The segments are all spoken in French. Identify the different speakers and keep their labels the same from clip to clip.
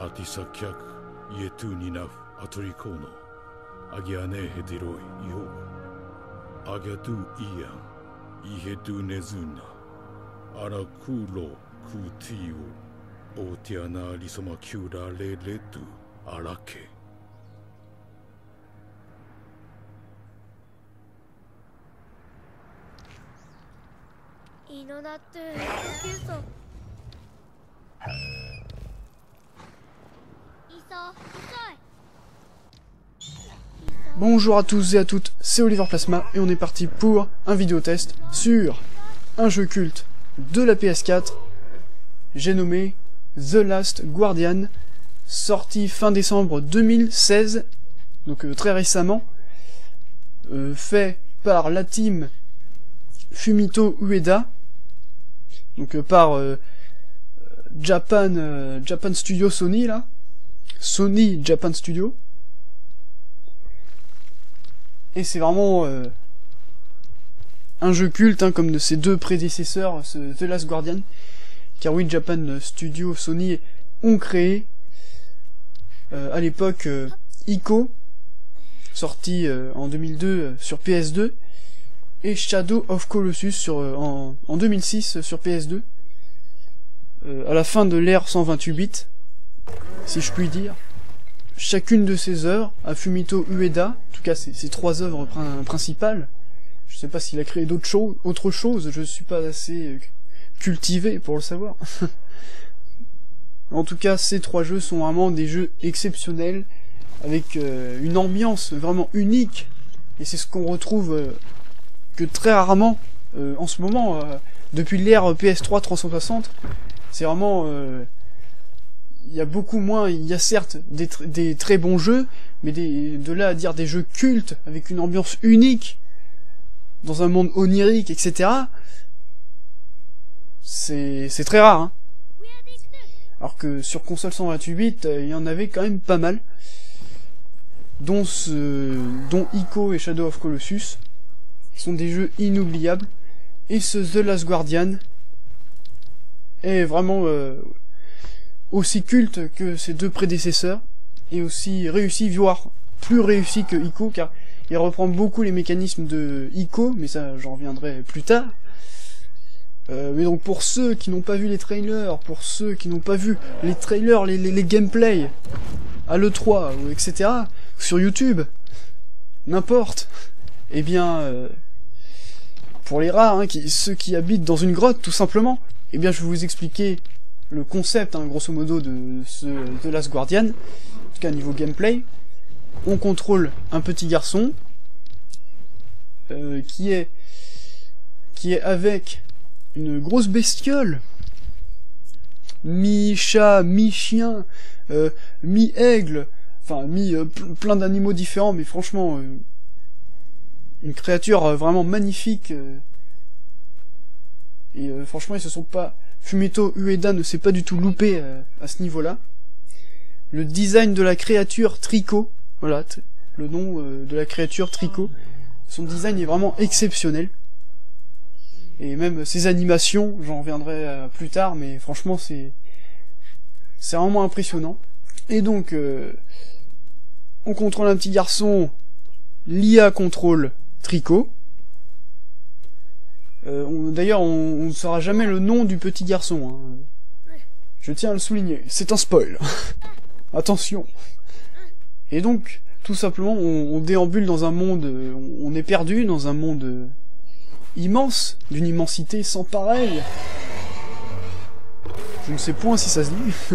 Speaker 1: Artisakyak yetu ninaf atrikono. Agiane heteroi yo. Agatu ian. Ihetu nezuna. Arakulo kutiu. Otiana lisoma kyura letu. Arake.
Speaker 2: いのだってキュソいそ遅い
Speaker 3: Bonjour à tous et à toutes, c'est Oliver Plasma et on est parti pour un vidéo test sur un jeu culte de la PS4, j'ai nommé The Last Guardian, sorti fin décembre 2016, donc très récemment, fait par la team Fumito Ueda, donc par Japan Studio Sony là, Sony Japan Studio. Et c'est vraiment un jeu culte, hein, comme de ses deux prédécesseurs, The Last Guardian, car oui, Japan Studio Sony ont créé à l'époque Ico, sorti en 2002 sur PS2, et Shadow of Colossus en 2006 sur PS2, à la fin de l'ère 128 bits, si je puis dire. Chacune de ces œuvres à Fumito Ueda, en tout cas ces trois œuvres principales, je sais pas s'il a créé autre chose, je suis pas assez cultivé pour le savoir. En tout cas, ces trois jeux sont vraiment des jeux exceptionnels, avec une ambiance vraiment unique, et c'est ce qu'on retrouve que très rarement en ce moment, depuis l'ère PS3 360, c'est vraiment... il y a beaucoup moins, il y a certes des très bons jeux, mais de là à dire des jeux cultes, avec une ambiance unique, dans un monde onirique, etc., c'est très rare, hein. Alors que sur console 128 bits, il y en avait quand même pas mal, dont Ico et Shadow of Colossus, qui sont des jeux inoubliables, et ce The Last Guardian est vraiment... aussi culte que ses deux prédécesseurs, et aussi réussi, voire plus réussi que Ico, car il reprend beaucoup les mécanismes de Ico, mais ça j'en reviendrai plus tard. Mais donc pour ceux qui n'ont pas vu les trailers, pour ceux qui n'ont pas vu les trailers, les gameplays à l'E3, etc., sur YouTube, n'importe, eh bien, pour les rares, hein, ceux qui habitent dans une grotte, tout simplement, eh bien je vais vous expliquer le concept, hein, grosso modo, de ce The Last Guardian, en tout cas niveau gameplay. On contrôle un petit garçon qui est avec une grosse bestiole, mi-chat, mi-chien, mi-aigle, enfin plein d'animaux différents, mais franchement une créature vraiment magnifique. Et franchement ils se sont pas... Fumito Ueda ne s'est pas du tout loupé à ce niveau-là. Le design de la créature Trico, voilà, le nom de la créature Trico, son design est vraiment exceptionnel. Et même ses animations, j'en reviendrai plus tard, mais franchement c'est vraiment impressionnant. Et donc, on contrôle un petit garçon, l'IA contrôle Trico. D'ailleurs, on ne saura jamais le nom du petit garçon, hein. Je tiens à le souligner, c'est un spoil. Attention. Et donc, tout simplement, on déambule dans un monde, on est perdu dans un monde immense, d'une immensité sans pareille. Je ne sais point si ça se dit.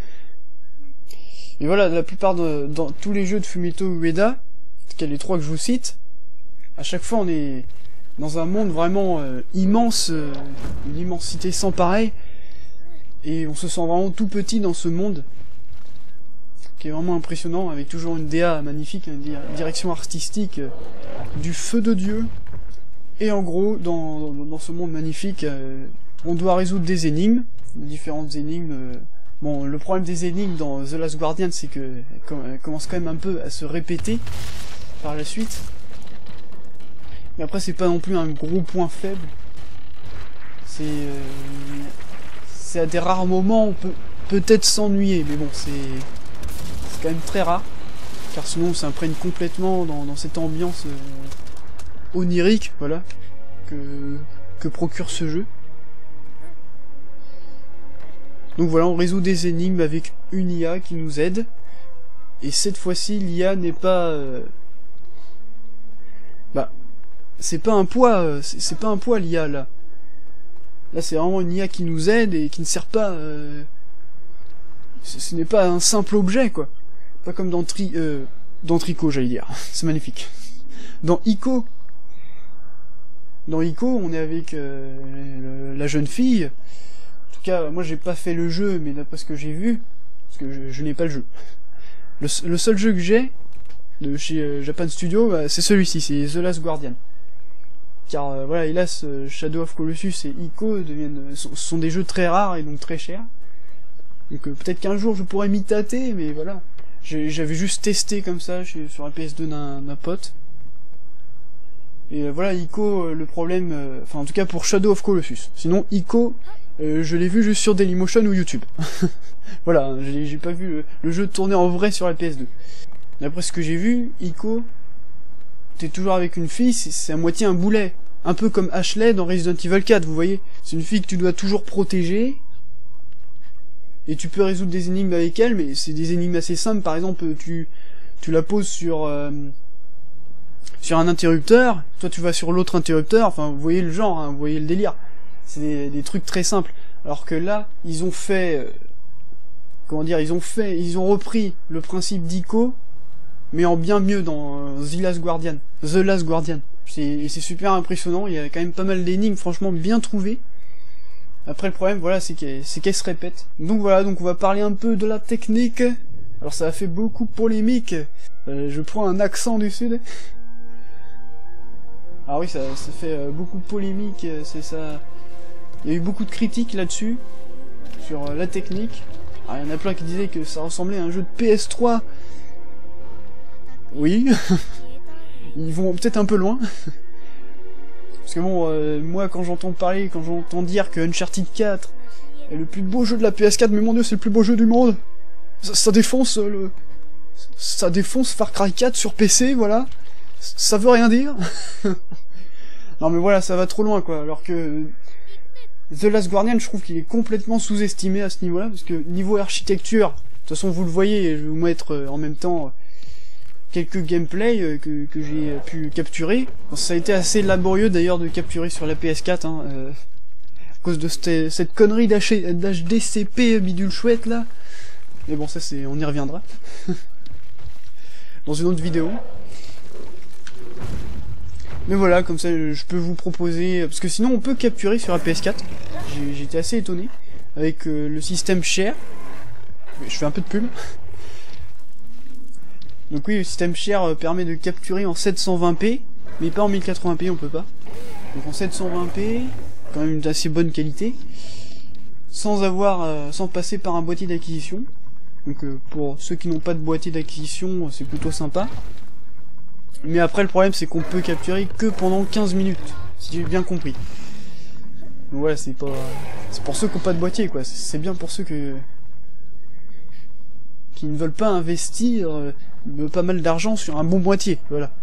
Speaker 3: Et voilà, la plupart dans tous les jeux de Fumito Ueda, en tout cas les trois que je vous cite, à chaque fois on est dans un monde vraiment immense, une immensité sans pareil, et on se sent vraiment tout petit dans ce monde, qui est vraiment impressionnant, avec toujours une DA magnifique, une direction artistique du feu de Dieu. Et en gros, dans ce monde magnifique, on doit résoudre des énigmes, différentes énigmes. Bon, le problème des énigmes dans The Last Guardian, c'est que elles commencent quand même un peu à se répéter par la suite. Mais après, c'est pas non plus un gros point faible. C'est à des rares moments, peut-être s'ennuyer, mais bon, c'est quand même très rare, car sinon on s'imprègne complètement dans cette ambiance onirique, voilà, que procure ce jeu. Donc voilà, on résout des énigmes avec une IA qui nous aide, et cette fois-ci l'IA n'est pas... c'est pas un poids, c'est pas un poids l'IA là. Là c'est vraiment une IA qui nous aide et qui ne sert pas... ce n'est pas un simple objet quoi. Pas comme dans Trico j'allais dire, c'est magnifique. Dans Ico, on est avec la jeune fille. En tout cas, moi j'ai pas fait le jeu, mais d'après ce que j'ai vu, parce que je n'ai pas le jeu. Le seul jeu que j'ai, de chez Japan Studio, bah, c'est celui-ci, c'est The Last Guardian. Car voilà, hélas, Shadow of Colossus et Ico sont des jeux très rares et donc très chers. Donc peut-être qu'un jour je pourrais m'y tâter, mais voilà. J'avais juste testé comme ça sur la PS2 d'un pote. Et voilà, Ico, le problème... Enfin, en tout cas pour Shadow of Colossus. Sinon, Ico, je l'ai vu juste sur Dailymotion ou YouTube. Voilà, j'ai pas vu le jeu tourner en vrai sur la PS2. D'après ce que j'ai vu, Ico, t'es toujours avec une fille, c'est à moitié un boulet. Un peu comme Ashley dans Resident Evil 4, vous voyez. C'est une fille que tu dois toujours protéger. Et tu peux résoudre des énigmes avec elle, mais c'est des énigmes assez simples. Par exemple, tu la poses sur un interrupteur, toi tu vas sur l'autre interrupteur, enfin vous voyez le genre, hein, vous voyez le délire. C'est des trucs très simples. Alors que là, ils ont fait... ils ont repris le principe d'Ico, mais en bien mieux dans The Last Guardian. C'est super impressionnant, il y a quand même pas mal d'énigmes, franchement bien trouvées. Après le problème, voilà, c'est qu'elle se répète. Donc voilà, donc on va parler un peu de la technique. Alors ça a fait beaucoup polémique. Je prends un accent du sud. Ah oui, ça fait beaucoup de polémique, c'est ça. Il y a eu beaucoup de critiques là-dessus, sur la technique. Alors, il y en a plein qui disaient que ça ressemblait à un jeu de PS3. Oui, ils vont peut-être un peu loin. Parce que bon, moi quand j'entends dire que Uncharted 4 est le plus beau jeu de la PS4, mais mon dieu, c'est le plus beau jeu du monde. Ça défonce Far Cry 4 sur PC, voilà. Ça veut rien dire. Non mais voilà, ça va trop loin quoi, alors que The Last Guardian, je trouve qu'il est complètement sous-estimé à ce niveau-là, parce que niveau architecture, de toute façon vous le voyez, je vais vous mettre en même temps quelques gameplays que j'ai pu capturer. Bon, ça a été assez laborieux d'ailleurs de capturer sur la PS4, hein, à cause de cette connerie d'HDCP bidule chouette là. Mais bon, ça on y reviendra. Dans une autre vidéo. Mais voilà, comme ça je peux vous proposer... Parce que sinon on peut capturer sur la PS4. J'étais assez étonné. Avec le système Share. Je fais un peu de pub. Donc oui, le système Share permet de capturer en 720p. Mais pas en 1080p, on peut pas. Donc en 720p, quand même d'assez bonne qualité. Sans passer par un boîtier d'acquisition. Donc pour ceux qui n'ont pas de boîtier d'acquisition, c'est plutôt sympa. Mais après le problème c'est qu'on peut capturer que pendant 15 minutes, si j'ai bien compris. Donc voilà, c'est pour ceux qui n'ont pas de boîtier quoi, c'est bien pour ceux qui ne veulent pas investir pas mal d'argent sur un bon boîtier, voilà.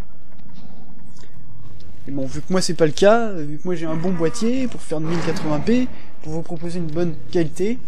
Speaker 3: Et bon, vu que moi c'est pas le cas, vu que moi j'ai un bon boîtier pour faire de 1080p, pour vous proposer une bonne qualité,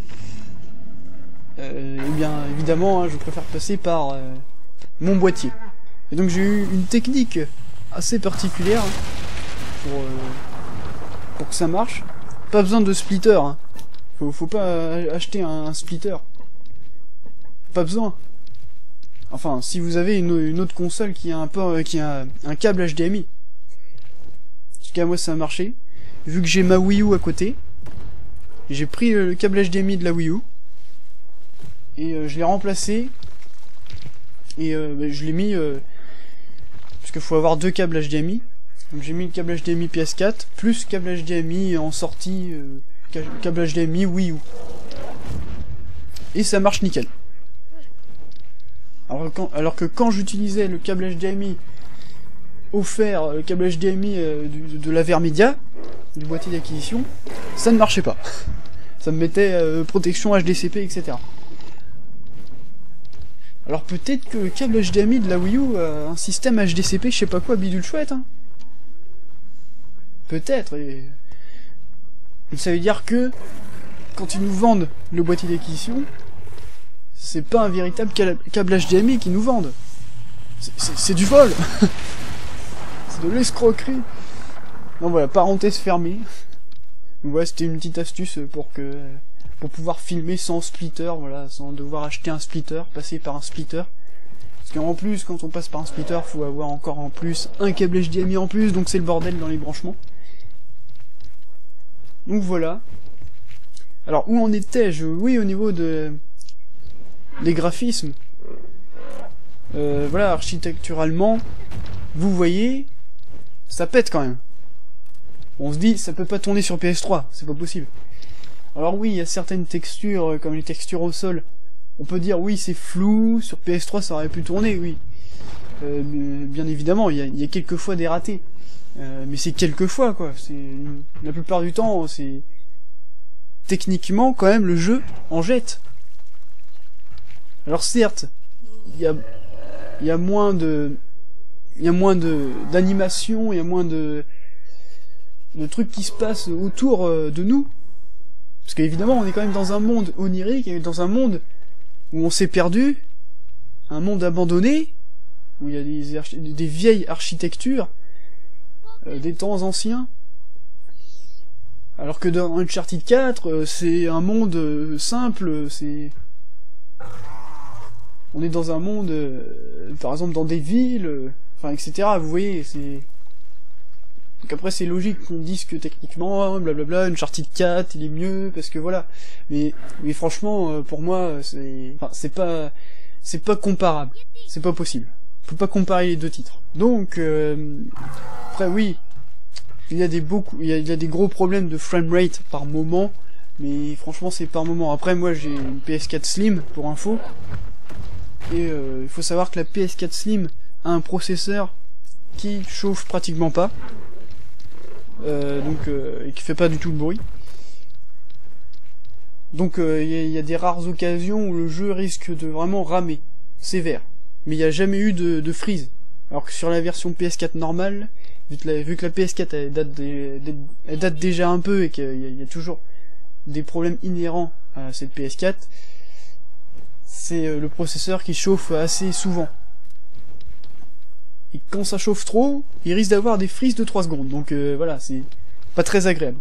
Speaker 3: eh bien évidemment hein, je préfère passer par mon boîtier. Et donc j'ai eu une technique assez particulière hein, pour que ça marche. Pas besoin de splitter, hein. Faut pas acheter un splitter. Pas besoin. Enfin, si vous avez une autre console qui a un câble HDMI. En tout cas moi ça a marché. Vu que j'ai ma Wii U à côté, j'ai pris le câble HDMI de la Wii U et je l'ai remplacé et je l'ai mis parce qu'il faut avoir deux câbles HDMI. Donc j'ai mis le câble HDMI PS4 plus câble HDMI en sortie câble HDMI Wii U. Et ça marche nickel. Alors que quand j'utilisais le câble HDMI offert, le câble HDMI de la Vermedia, du boîtier d'acquisition, ça ne marchait pas. Ça me mettait protection HDCP, etc. Alors peut-être que le câble HDMI de la Wii U a un système HDCP, je sais pas quoi, bidule chouette, hein. Peut-être, et... Ça veut dire que, quand ils nous vendent le boîtier d'acquisition, c'est pas un véritable câble HDMI qu'ils nous vendent. C'est du vol. C'est de l'escroquerie. Non voilà, parenthèse fermée. Donc voilà, c'était une petite astuce pour pouvoir filmer sans splitter, voilà, sans devoir acheter un splitter, passer par un splitter. Parce qu'en plus, quand on passe par un splitter, faut avoir encore en plus un câble HDMI en plus, donc c'est le bordel dans les branchements. Donc voilà. Alors où en étais-je? Oui, au niveau des graphismes. Voilà, architecturalement, vous voyez, ça pète quand même. On se dit, ça peut pas tourner sur PS3, c'est pas possible. Alors oui, il y a certaines textures, comme les textures au sol, on peut dire oui c'est flou, sur PS3 ça aurait pu tourner, oui. Bien évidemment, il y a quelques fois des ratés. Mais c'est quelques fois quoi, la plupart du temps, c'est... Techniquement, quand même, le jeu en jette. Alors certes, il y a moins d'animation, il y a moins de trucs qui se passent autour de nous. Parce qu'évidemment, on est quand même dans un monde onirique, et dans un monde où on s'est perdu, un monde abandonné, où il y a des vieilles architectures, des temps anciens. Alors que dans Uncharted 4, c'est un monde simple, on est dans un monde, par exemple dans des villes, enfin etc. Vous voyez, c'est... Donc après c'est logique qu'on dise que techniquement, blablabla, Uncharted 4 il est mieux, parce que voilà. Mais franchement, pour moi, c'est pas comparable. C'est pas possible. On peut pas comparer les deux titres. Donc, après oui, il y a des gros problèmes de framerate par moment, mais franchement c'est par moment. Après moi j'ai une PS4 Slim, pour info, et il faut savoir que la PS4 Slim a un processeur qui chauffe pratiquement pas, et qui fait pas du tout de bruit. Donc il y a des rares occasions où le jeu risque de vraiment ramer, sévère. Mais il n'y a jamais eu de freeze. Alors que sur la version PS4 normale, vu que la PS4 elle date déjà un peu et qu'il y a toujours des problèmes inhérents à cette PS4, c'est le processeur qui chauffe assez souvent. Et quand ça chauffe trop, il risque d'avoir des freezes de 3 secondes. Donc voilà, c'est pas très agréable.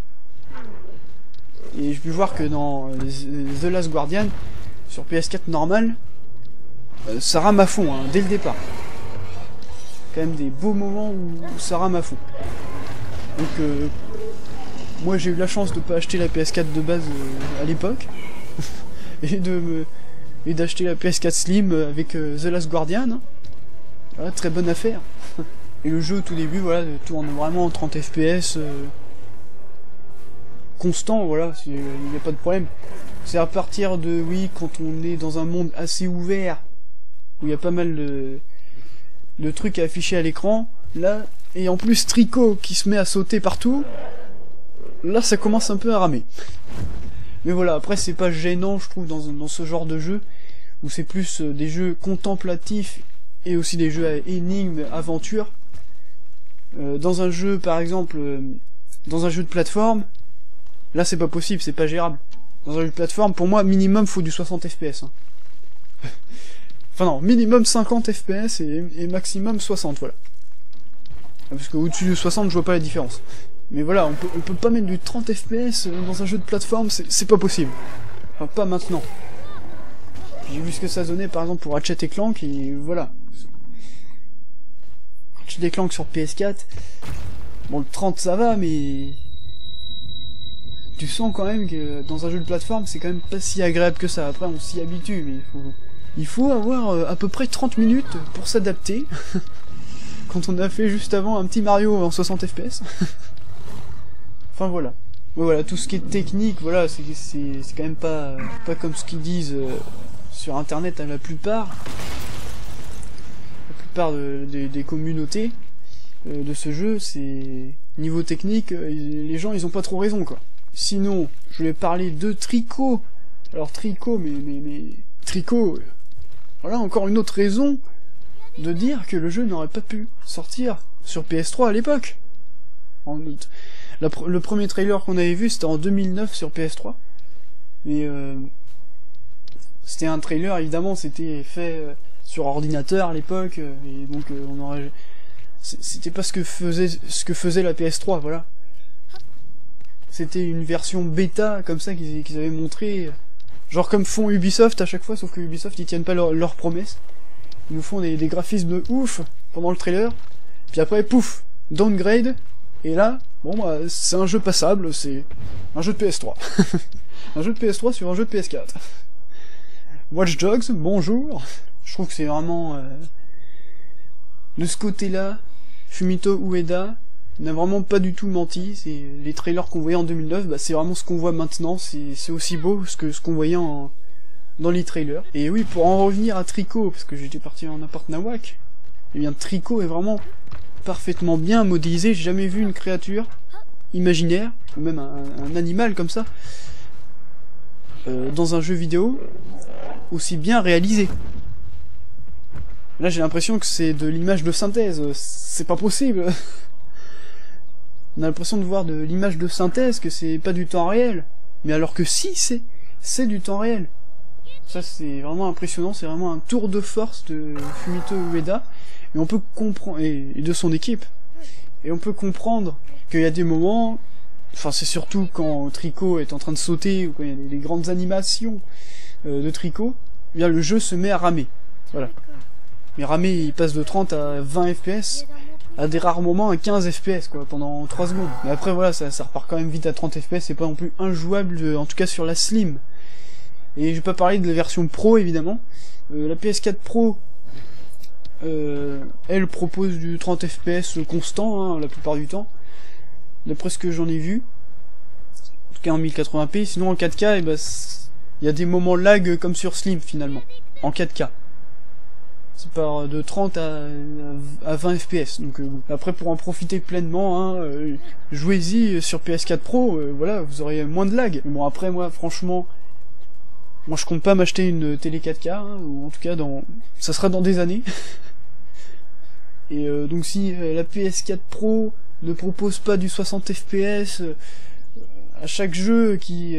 Speaker 3: Et je peux voir que dans The Last Guardian, sur PS4 normal, ça rame à fond, hein, dès le départ. Quand même des beaux moments où ça rame à fond. Donc moi j'ai eu la chance de pas acheter la PS4 de base à l'époque et d'acheter la PS4 Slim avec The Last Guardian, hein. Voilà, très bonne affaire. Et le jeu au tout début, voilà, tourne vraiment en 30 FPS constant, voilà, il n'y a pas de problème. C'est à partir de, oui, quand on est dans un monde assez ouvert, où il y a pas mal de trucs à afficher à l'écran, là, et en plus Trico qui se met à sauter partout, là ça commence un peu à ramer. Mais voilà, après c'est pas gênant je trouve dans ce genre de jeu, où c'est plus des jeux contemplatifs, et aussi des jeux à énigmes, aventures. Dans un jeu par exemple, dans un jeu de plateforme, là c'est pas possible, c'est pas gérable. Dans un jeu de plateforme, pour moi, minimum faut du 60 FPS. Hein. Enfin non, minimum 50 FPS et maximum 60, voilà. Parce qu'au-dessus de 60, je vois pas la différence. Mais voilà, on peut pas mettre du 30 FPS dans un jeu de plateforme, c'est pas possible. Enfin, pas maintenant. J'ai vu ce que ça donnait par exemple pour Ratchet & Clank, et voilà. Ratchet & Clank sur PS4, bon le 30 ça va, mais... Tu sens quand même que dans un jeu de plateforme, c'est quand même pas si agréable que ça. Après, on s'y habitue, mais il faut avoir à peu près 30 minutes pour s'adapter. Quand on a fait juste avant un petit Mario en 60 FPS. Enfin voilà. Voilà, tout ce qui est technique, voilà, c'est quand même pas comme ce qu'ils disent sur internet à la plupart. La plupart des communautés de ce jeu, c'est... Niveau technique, les gens ils ont pas trop raison quoi. Sinon, je voulais parler de Trico. Alors Trico, mais Trico, voilà encore une autre raison de dire que le jeu n'aurait pas pu sortir sur PS3 à l'époque. Le premier trailer qu'on avait vu, c'était en 2009 sur PS3. Mais c'était un trailer, évidemment, c'était fait sur ordinateur à l'époque, et donc on aurait... C'était pas ce que faisait la PS3, voilà. C'était une version bêta, comme ça, qu'ils avaient montré, genre comme font Ubisoft à chaque fois, sauf que Ubisoft, ils tiennent pas leurs promesses. Ils nous font des graphismes de ouf pendant le trailer, puis après, pouf, downgrade, et là, bon bah, c'est un jeu passable, c'est un jeu de PS3. Un jeu de PS3 sur un jeu de PS4. Watch Dogs, bonjour. Je trouve que c'est vraiment... de ce côté-là, Fumito Ueda n'a vraiment pas du tout menti. C'est les trailers qu'on voyait en 2009, bah, c'est vraiment ce qu'on voit maintenant. C'est aussi beau que ce qu'on voyait dans les trailers. Et oui, pour en revenir à Trico, parce que j'étais parti en appart nawak, eh bien Trico est vraiment parfaitement bien modélisé. J'ai jamais vu une créature imaginaire, ou même un animal comme ça, dans un jeu vidéo aussi bien réalisé. Là j'ai l'impression que c'est de l'image de synthèse, c'est pas possible. On a l'impression de voir de l'image de synthèse, que c'est pas du temps réel. Mais alors que si, c'est du temps réel. Ça c'est vraiment impressionnant, c'est vraiment un tour de force de Fumito Ueda. Et on peut comprendre, et de son équipe. Et on peut comprendre qu'il y a des moments, enfin c'est surtout quand Trico est en train de sauter, ou quand il y a des grandes animations de Trico, eh bien le jeu se met à ramer. Voilà. Mais ramer, il passe de 30 à 20 FPS, à des rares moments à 15 FPS, quoi, pendant 3 secondes. Mais après, voilà, ça repart quand même vite à 30 FPS, c'est pas non plus injouable, en tout cas sur la Slim. Et je vais pas parler de la version Pro, évidemment. La PS4 Pro, elle propose du 30 FPS constant, hein, la plupart du temps, d'après ce que j'en ai vu. En tout cas en 1080p, sinon en 4K, eh ben, il y a des moments lag comme sur Slim, finalement, en 4K. C'est par de 30 à 20 FPS, donc après pour en profiter pleinement, hein, jouez-y sur PS4 Pro, voilà, vous aurez moins de lag. Mais bon après moi franchement, moi je compte pas m'acheter une télé 4K, hein, ou en tout cas ça sera dans des années. Et donc si la PS4 Pro ne propose pas du 60 FPS à chaque jeu qui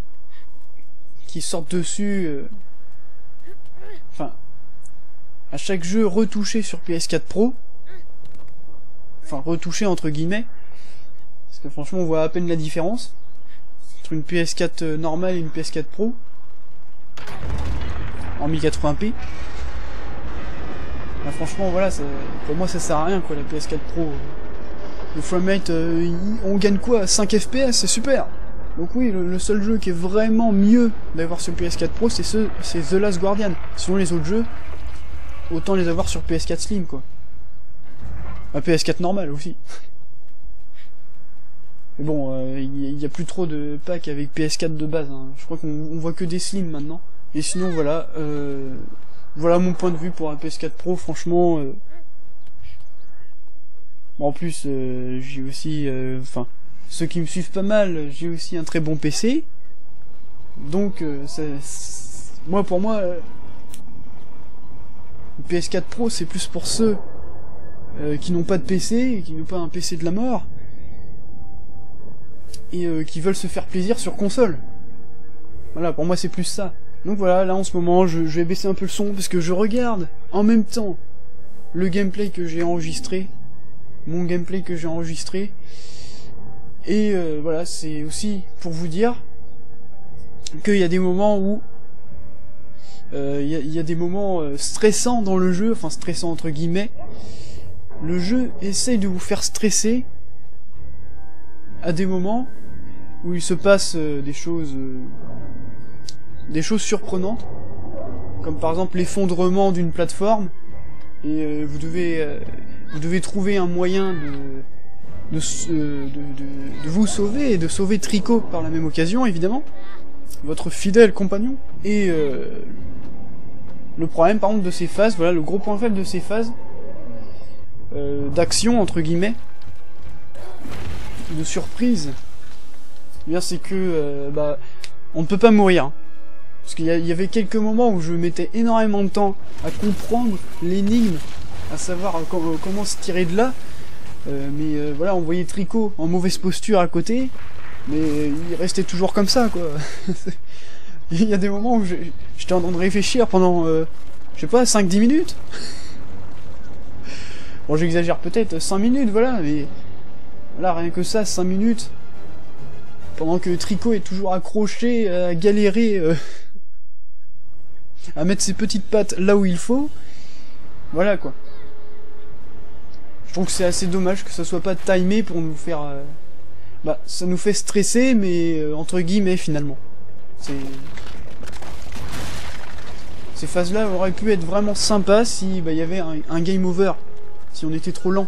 Speaker 3: sort dessus, enfin à chaque jeu retouché sur PS4 Pro, enfin retouché entre guillemets, parce que franchement on voit à peine la différence entre une PS4 normale et une PS4 Pro en 1080p. Bah, franchement voilà, pour moi ça sert à rien quoi, la PS4 Pro. Le framerate, on gagne quoi, 5 FPS, c'est super. Donc oui, le seul jeu qui est vraiment mieux d'avoir sur PS4 Pro, c'est The Last Guardian. Sinon les autres jeux, autant les avoir sur PS4 Slim, quoi. La PS4 normale aussi. Mais bon, il y a plus trop de packs avec PS4 de base, hein. Je crois qu'on voit que des Slim maintenant. Et sinon, voilà, voilà mon point de vue pour un PS4 Pro, franchement. Bon, en plus, j'ai aussi, enfin, ceux qui me suivent pas mal, j'ai aussi un très bon PC. Donc, pour moi, le PS4 Pro, c'est plus pour ceux qui n'ont pas de PC, qui n'ont pas un PC de la mort, et qui veulent se faire plaisir sur console. Voilà, pour moi c'est plus ça. Donc voilà, là en ce moment, je vais baisser un peu le son, parce que je regarde en même temps le gameplay que j'ai enregistré, mon gameplay que j'ai enregistré, et voilà, c'est aussi pour vous dire qu'il y a des moments où il y a des moments stressants dans le jeu, enfin stressants entre guillemets. Le jeu essaye de vous faire stresser à des moments où il se passe des choses surprenantes, comme par exemple l'effondrement d'une plateforme, et vous devez trouver un moyen de vous sauver, et de sauver Trico par la même occasion, évidemment, votre fidèle compagnon. Et le problème par contre de ces phases, voilà, le gros point faible de ces phases d'action entre guillemets, de surprise, eh bien c'est que bah on ne peut pas mourir. Hein. Parce qu'il y avait quelques moments où je mettais énormément de temps à comprendre l'énigme, à savoir comment se tirer de là. Mais voilà, on voyait Trico en mauvaise posture à côté, mais il restait toujours comme ça, quoi. Il y a des moments où j'étais en train de réfléchir pendant, je sais pas, 5-10 minutes. Bon, j'exagère peut-être, 5 minutes, voilà, mais... Voilà, rien que ça, 5 minutes. Pendant que Trico est toujours accroché, à galérer, à mettre ses petites pattes là où il faut. Voilà, quoi. Je trouve que c'est assez dommage que ça soit pas timé pour nous faire... Bah, ça nous fait stresser, mais entre guillemets, finalement. Ces phases-là auraient pu être vraiment sympas si bah, y avait un game over. Si on était trop lent.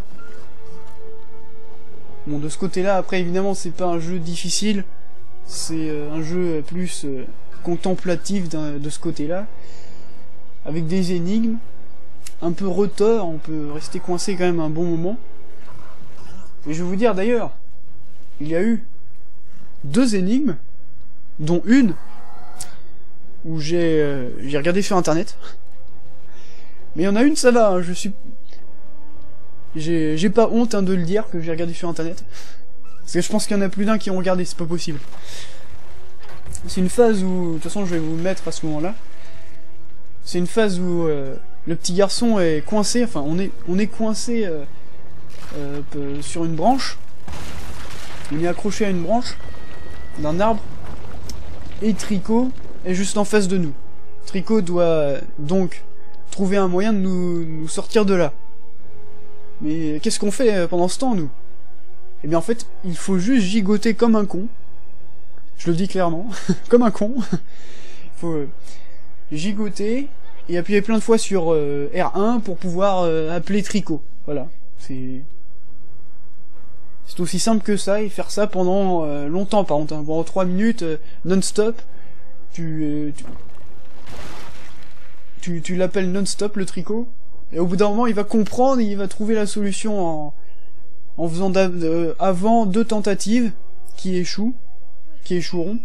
Speaker 3: Bon, de ce côté-là, après, évidemment, c'est pas un jeu difficile. C'est un jeu plus contemplatif de ce côté-là. Avec des énigmes. Un peu retors, on peut rester coincé quand même un bon moment. Et je vais vous dire d'ailleurs, il y a eu 2 énigmes, dont une où j'ai regardé sur internet. Mais il y en a une, ça va, hein, j'ai pas honte hein, de le dire que j'ai regardé sur internet. Parce que je pense qu'il y en a plus d'un qui ont regardé, c'est pas possible. C'est une phase où, de toute façon je vais vous le mettre à ce moment-là. C'est une phase où le petit garçon est coincé, enfin on est coincé sur une branche. On est accroché à une branche d'un arbre. Et Trico est juste en face de nous. Trico doit donc trouver un moyen de nous sortir de là. Mais qu'est-ce qu'on fait pendant ce temps, nous? Eh bien en fait, il faut juste gigoter comme un con. Je le dis clairement, comme un con. Il faut gigoter et appuyer plein de fois sur R1 pour pouvoir appeler Trico. Voilà, c'est aussi simple que ça, et faire ça pendant longtemps, par contre, hein, pendant 3 minutes, non-stop. Tu l'appelles non-stop, le Trico, et au bout d'un moment, il va comprendre et il va trouver la solution en faisant avant 2 tentatives qui échoueront.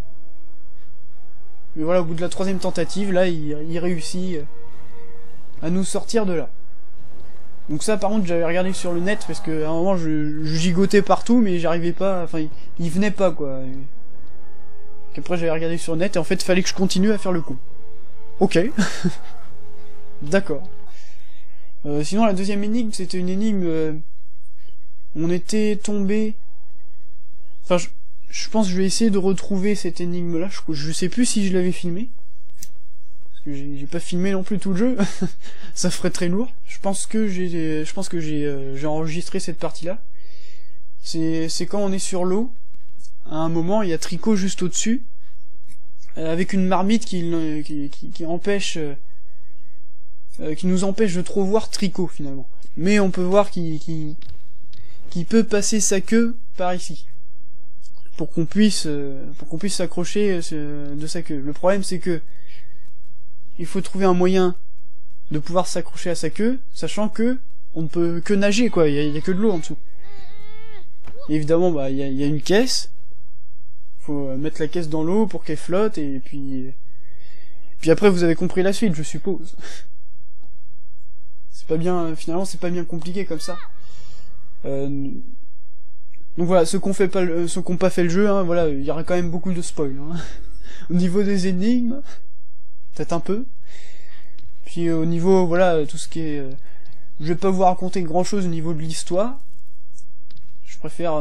Speaker 3: Mais voilà, au bout de la 3e tentative, là, il réussit à nous sortir de là. Donc ça, par contre, j'avais regardé sur le net, parce qu'à un moment, je gigotais partout, mais j'arrivais pas... Enfin, il venait pas, quoi. Et après, j'avais regardé sur le net, et en fait, il fallait que je continue à faire le con. Ok. D'accord. Sinon, la 2e énigme, c'était une énigme... on était tombé... Enfin, je pense que je vais essayer de retrouver cette énigme-là. Je sais plus si je l'avais filmé. J'ai pas filmé non plus tout le jeu, ça ferait très lourd. Je pense que j'ai enregistré cette partie-là. C'est quand on est sur l'eau, à un moment il y a Trico juste au-dessus, avec une marmite qui nous empêche de trop voir Trico finalement. Mais on peut voir qu'il peut passer sa queue par ici, pour qu'on puisse s'accrocher de sa queue. Le problème c'est que il faut trouver un moyen de pouvoir s'accrocher à sa queue, sachant que on ne peut que nager, quoi. Il y a que de l'eau en dessous. Et évidemment, bah, il y a une caisse. Faut mettre la caisse dans l'eau pour qu'elle flotte, et puis après, vous avez compris la suite, je suppose. C'est pas bien, finalement, c'est pas bien compliqué comme ça. Donc voilà, ceux qui n'ont pas fait le jeu, hein, voilà, il y aura quand même beaucoup de spoil. Hein. Au niveau des énigmes, peut-être un peu. Puis au niveau, voilà, tout ce qui est... je vais pas vous raconter grand-chose au niveau de l'histoire. Je préfère...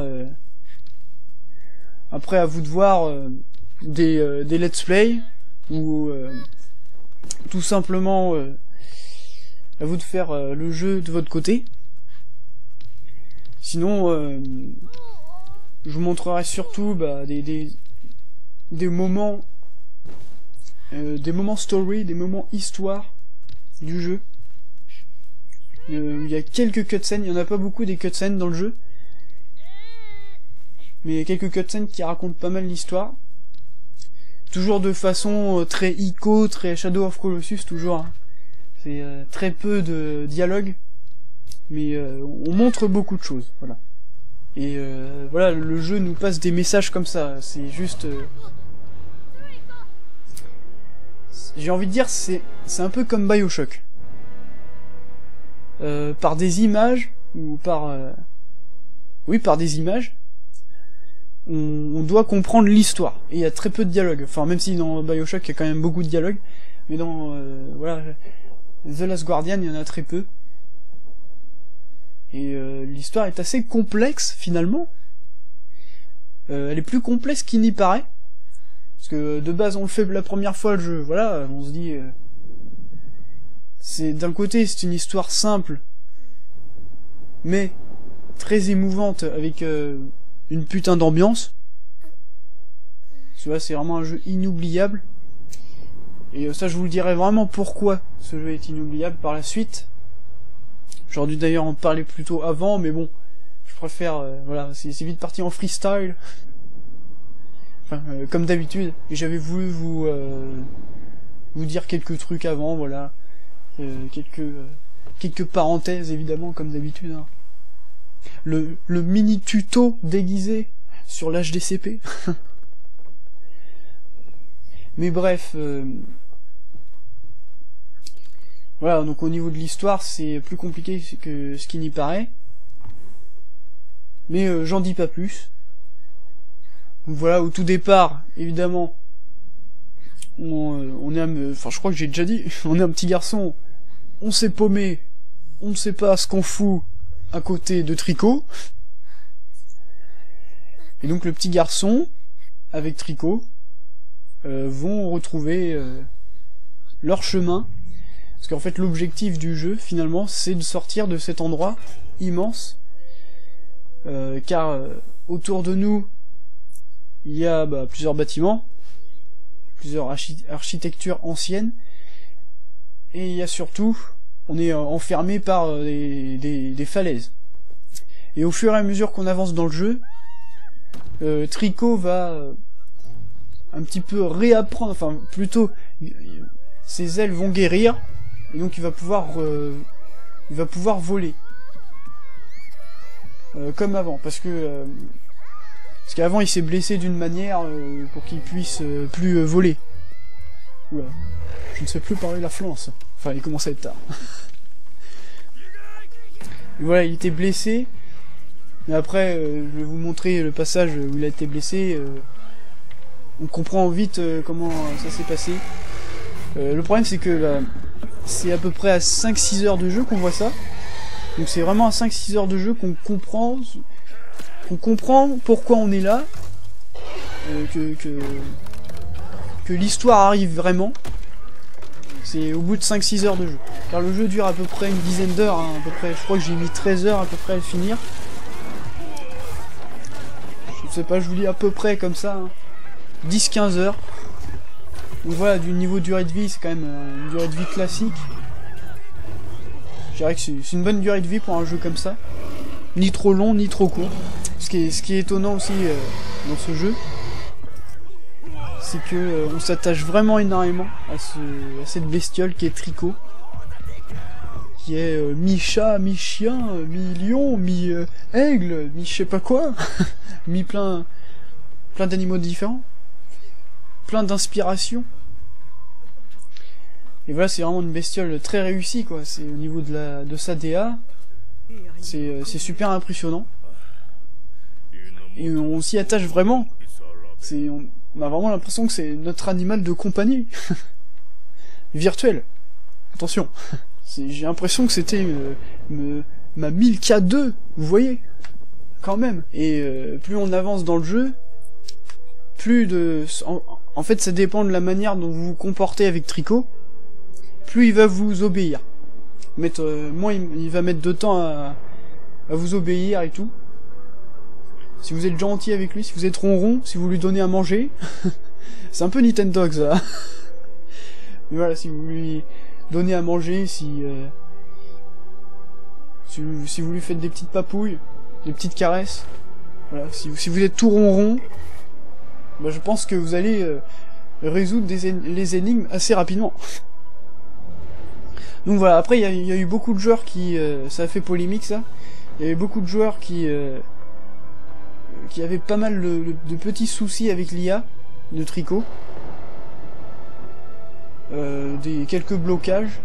Speaker 3: après, à vous de voir des let's play, ou tout simplement à vous de faire le jeu de votre côté. Sinon, je vous montrerai surtout bah, des moments story, des moments histoire du jeu. Il y a quelques cutscenes, il y en a pas beaucoup des cutscenes dans le jeu, mais il y a quelques cutscenes qui racontent pas mal l'histoire. Toujours de façon très Ico, très Shadow of Colossus, toujours. Hein. C'est très peu de dialogue, mais on montre beaucoup de choses, voilà. Et voilà, le jeu nous passe des messages comme ça. C'est juste... j'ai envie de dire, c'est un peu comme BioShock. Par des images, ou par... oui, par des images, on doit comprendre l'histoire. Et il y a très peu de dialogue. Enfin, même si dans BioShock, il y a quand même beaucoup de dialogue. Mais dans... voilà... The Last Guardian, il y en a très peu. Et l'histoire est assez complexe, finalement. Elle est plus complexe qu'il n'y paraît. Parce que de base, on le fait la première fois, le jeu. Voilà, on se dit... c'est d'un côté, c'est une histoire simple, mais très émouvante, avec une putain d'ambiance. Tu vois, c'est vraiment un jeu inoubliable. Et ça, je vous le dirai vraiment pourquoi ce jeu est inoubliable par la suite. J'aurais dû d'ailleurs en parler plus tôt avant, mais bon, je préfère... voilà, c'est vite parti en freestyle. Enfin, comme d'habitude. Et j'avais voulu vous dire quelques trucs avant, voilà. Quelques parenthèses, évidemment, comme d'habitude. Hein. Le mini tuto déguisé sur l'HDCP. Mais bref... voilà, donc au niveau de l'histoire, c'est plus compliqué que ce qui n'y paraît. Mais j'en dis pas plus. Donc voilà, au tout départ, évidemment, on est enfin je crois que j'ai déjà dit, on est un petit garçon, on s'est paumé, on ne sait pas ce qu'on fout à côté de Trico. Et donc le petit garçon, avec Trico, vont retrouver leur chemin. Parce qu'en fait, l'objectif du jeu, finalement, c'est de sortir de cet endroit immense. Car autour de nous, il y a plusieurs bâtiments, plusieurs architectures anciennes, et il y a surtout, on est enfermé par des falaises. Et au fur et à mesure qu'on avance dans le jeu, Trico va un petit peu réapprendre, enfin plutôt, ses ailes vont guérir, et donc il va pouvoir voler. Comme avant, parce qu'avant il s'est blessé d'une manière pour qu'il puisse plus voler. Oula, je ne sais plus parler la fluence. Enfin, il commence à être tard. Et voilà, il était blessé. Mais après, je vais vous montrer le passage où il a été blessé. On comprend vite comment ça s'est passé. Le problème, c'est que c'est à peu près à 5-6 heures de jeu qu'on voit ça. Donc c'est vraiment à 5-6 heures de jeu qu'on comprend pourquoi on est là, que l'histoire arrive vraiment. C'est au bout de 5-6 heures de jeu. Car le jeu dure à peu près une dizaine d'heures, hein, à peu près, je crois que j'ai mis 13 heures à peu près à le finir. Je sais pas, je vous dis à peu près comme ça, hein, 10-15 heures. Donc voilà, du niveau de durée de vie, c'est quand même une durée de vie classique. Je dirais que c'est une bonne durée de vie pour un jeu comme ça. Ni trop long, ni trop court. Ce qui est étonnant aussi dans ce jeu, c'est que on s'attache vraiment énormément à cette bestiole qui est Trico. Qui est mi-chat, mi-chien, mi-lion, mi-aigle, mi-je sais pas quoi. Mi-plein d'animaux différents. Plein d'inspiration. Et voilà, c'est vraiment une bestiole très réussie, quoi. C'est au niveau de sa DA, c'est super impressionnant. Et on s'y attache vraiment. On a vraiment l'impression que c'est notre animal de compagnie. Virtuel. Attention. J'ai l'impression que c'était ma Milka 2, vous voyez. Quand même. Et plus on avance dans le jeu, plus de... En fait, ça dépend de la manière dont vous vous comportez avec Trico. Plus il va vous obéir. Moins il va mettre de temps à vous obéir et tout. Si vous êtes gentil avec lui, si vous êtes ronron, si vous lui donnez à manger. C'est un peu Nintendo ça. Mais voilà, si vous lui donnez à manger, si vous lui faites des petites papouilles, des petites caresses. Voilà, si vous êtes tout ronron, je pense que vous allez résoudre les énigmes assez rapidement. Donc voilà, après il y a eu beaucoup de joueurs qui... ça a fait polémique ça. Il y avait beaucoup de joueurs qui qu'il y avait pas mal de petits soucis avec l'IA de Trico. Quelques blocages.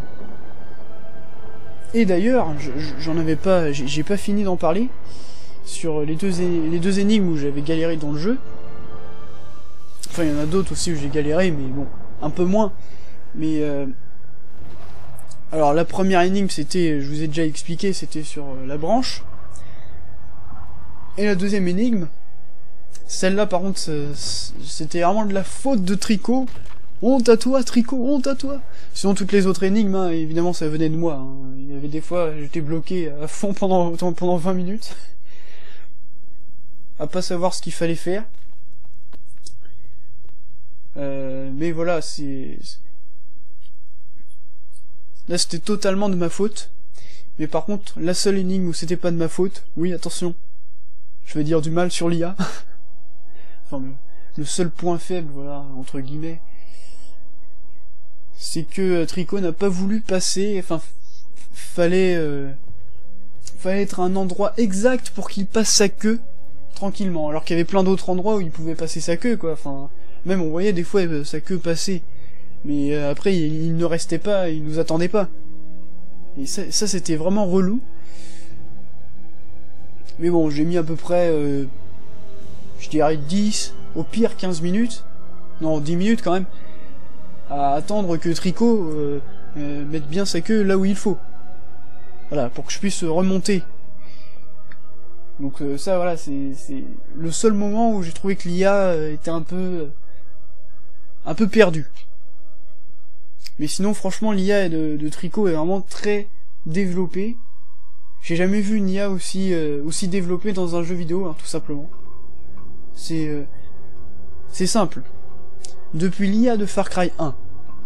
Speaker 3: Et d'ailleurs, j'en avais pas, j'ai pas fini d'en parler sur les deux énigmes où j'avais galéré dans le jeu. Enfin, il y en a d'autres aussi où j'ai galéré, mais bon, un peu moins. Mais alors la première énigme, c'était, je vous ai déjà expliqué, c'était sur la branche. Et la deuxième énigme, celle-là par contre, c'était vraiment de la faute de Trico. Honte à toi, Trico, honte à toi. Sinon toutes les autres énigmes, hein, évidemment ça venait de moi. Hein. Il y avait des fois, j'étais bloqué à fond pendant 20 minutes. À pas savoir ce qu'il fallait faire. Mais voilà, là c'était totalement de ma faute. Mais par contre, la seule énigme où c'était pas de ma faute, oui attention, je vais dire du mal sur l'IA. Enfin, le seul point faible, voilà, entre guillemets, c'est que Trico n'a pas voulu passer, enfin, fallait être à un endroit exact pour qu'il passe sa queue tranquillement, alors qu'il y avait plein d'autres endroits où il pouvait passer sa queue, quoi, enfin, même on voyait des fois sa queue passer, mais après il ne restait pas, il nous attendait pas. Et ça c'était vraiment relou. Mais bon, j'ai mis à peu près, je dirais 10, au pire 15 minutes, non 10 minutes quand même, à attendre que Trico mette bien sa queue là où il faut. Voilà, pour que je puisse remonter. Donc ça voilà, c'est le seul moment où j'ai trouvé que l'IA était un peu perdue. Mais sinon franchement l'IA de Trico est vraiment très développée. J'ai jamais vu une IA aussi développée dans un jeu vidéo, hein, tout simplement. C'est simple. Depuis l'IA de Far Cry 1.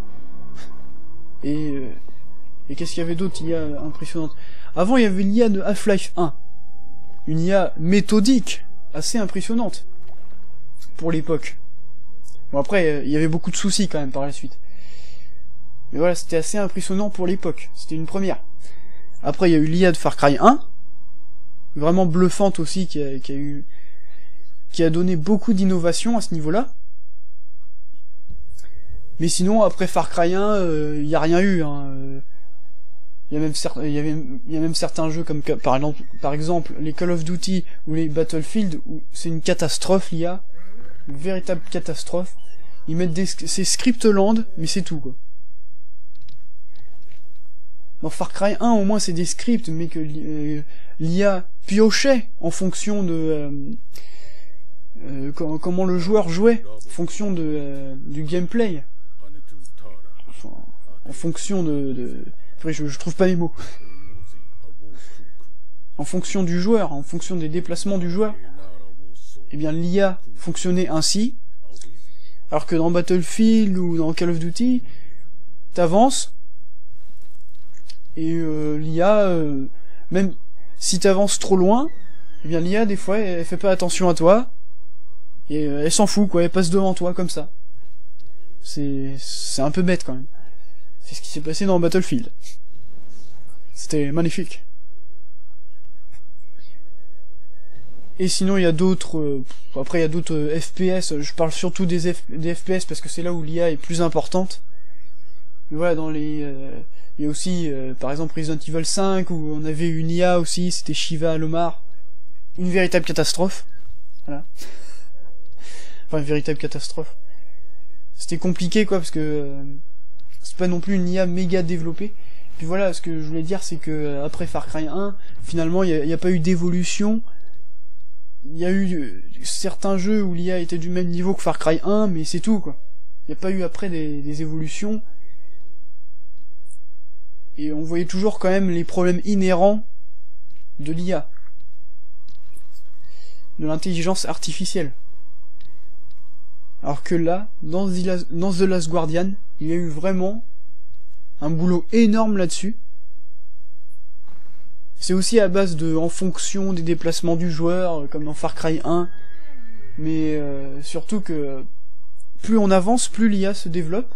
Speaker 3: Et qu'est-ce qu'il y avait d'autre IA impressionnante? Avant, il y avait l'IA de Half-Life 1. Une IA méthodique, assez impressionnante. Pour l'époque. Bon après, il y avait beaucoup de soucis quand même par la suite. Mais voilà, c'était assez impressionnant pour l'époque. C'était une première. Après, il y a eu l'IA de Far Cry 1. Vraiment bluffante aussi, qui a donné beaucoup d'innovation à ce niveau-là. Mais sinon, après Far Cry 1, il y a rien eu, hein. Il y a même certains jeux comme par exemple les Call of Duty ou les Battlefield où c'est une catastrophe l'IA, une véritable catastrophe. Ils mettent c'est Scriptland, mais c'est tout quoi. Dans Far Cry 1 au moins c'est des scripts, mais que l'IA piochait en fonction de comment le joueur jouait, en fonction du gameplay. Enfin, en fonction je trouve pas les mots. En fonction du joueur, en fonction des déplacements du joueur, eh bien l'IA fonctionnait ainsi, alors que dans Battlefield ou dans Call of Duty, t'avances, et l'IA, même si t'avances trop loin, eh bien l'IA des fois elle fait pas attention à toi, et elle s'en fout quoi, elle passe devant toi comme ça. C'est un peu bête quand même. C'est ce qui s'est passé dans Battlefield. C'était magnifique. Et sinon il y a d'autres après il y a d'autres FPS, je parle surtout des FPS parce que c'est là où l'IA est plus importante. Mais voilà, dans les il y a aussi par exemple Resident Evil 5 où on avait une IA aussi, c'était Shiva Alomar. Une véritable catastrophe. Voilà. Enfin une véritable catastrophe. C'était compliqué quoi parce que c'est pas non plus une IA méga développée. Puis voilà, ce que je voulais dire c'est que après Far Cry 1, finalement il y a pas eu d'évolution. Il y a eu certains jeux où l'IA était du même niveau que Far Cry 1, mais c'est tout quoi. Il n'y a pas eu après des évolutions. Et on voyait toujours quand même les problèmes inhérents de l'IA. De l'intelligence artificielle. Alors que là, dans The Last Guardian, il y a eu vraiment un boulot énorme là-dessus. C'est aussi à base en fonction des déplacements du joueur, comme dans Far Cry 1, mais surtout que plus on avance, plus l'IA se développe,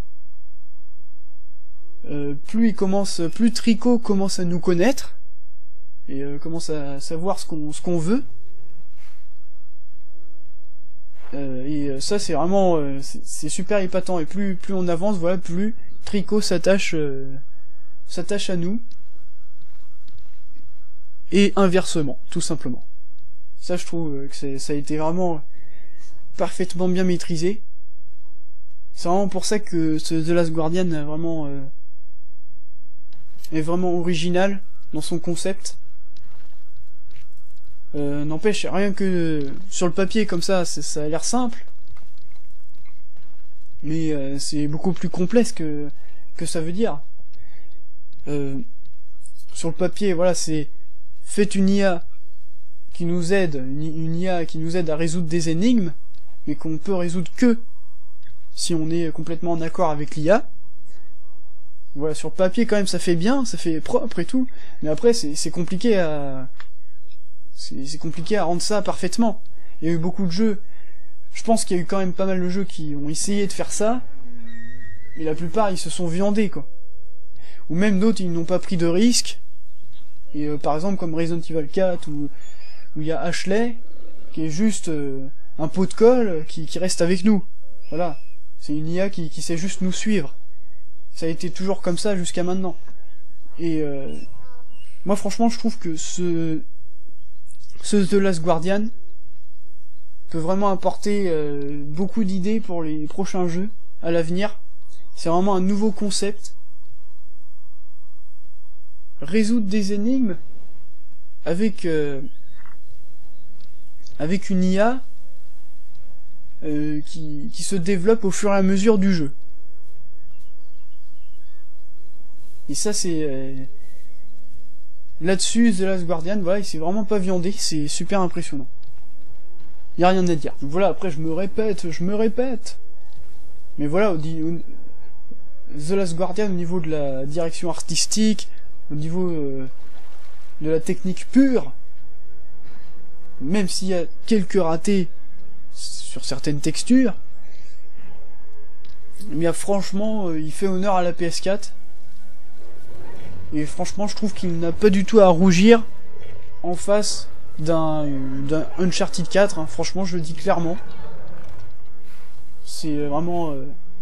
Speaker 3: plus Trico commence à nous connaître, et commence à savoir ce qu'on veut, Ça c'est vraiment c'est super épatant, et plus on avance, voilà, plus Trico s'attache à nous, et inversement, tout simplement. Ça, je trouve que ça a été vraiment parfaitement bien maîtrisé. C'est vraiment pour ça que ce The Last Guardian est vraiment original dans son concept. N'empêche, rien que sur le papier comme ça a l'air simple, mais c'est beaucoup plus complexe que ça veut dire. Sur le papier, voilà, c'est faites une IA qui nous aide, une IA qui nous aide à résoudre des énigmes, mais qu'on peut résoudre que si on est complètement en accord avec l'IA. Voilà, sur le papier quand même ça fait bien, ça fait propre et tout, mais après c'est compliqué à rendre ça parfaitement. Il y a eu beaucoup de jeux, je pense qu'il y a eu quand même pas mal de jeux qui ont essayé de faire ça, mais la plupart ils se sont viandés, quoi. Ou même d'autres ils n'ont pas pris de risques, et par exemple comme Resident Evil 4, où il y a Ashley, qui est juste un pot de colle qui reste avec nous. Voilà, c'est une IA qui sait juste nous suivre. Ça a été toujours comme ça jusqu'à maintenant. Et moi franchement je trouve que ce The Last Guardian peut vraiment apporter beaucoup d'idées pour les prochains jeux à l'avenir. C'est vraiment un nouveau concept. Résoudre des énigmes avec une IA qui se développe au fur et à mesure du jeu. Et ça c'est là-dessus, The Last Guardian, voilà, il s'est vraiment pas viandé, c'est super impressionnant. Y a rien à dire. Donc voilà, après je me répète. Mais voilà, The Last Guardian, au niveau de la direction artistique, au niveau de la technique pure, même s'il y a quelques ratés sur certaines textures, mais franchement, il fait honneur à la PS4. Et franchement, je trouve qu'il n'a pas du tout à rougir en face d'un Uncharted 4, hein. Franchement, je le dis clairement. C'est vraiment...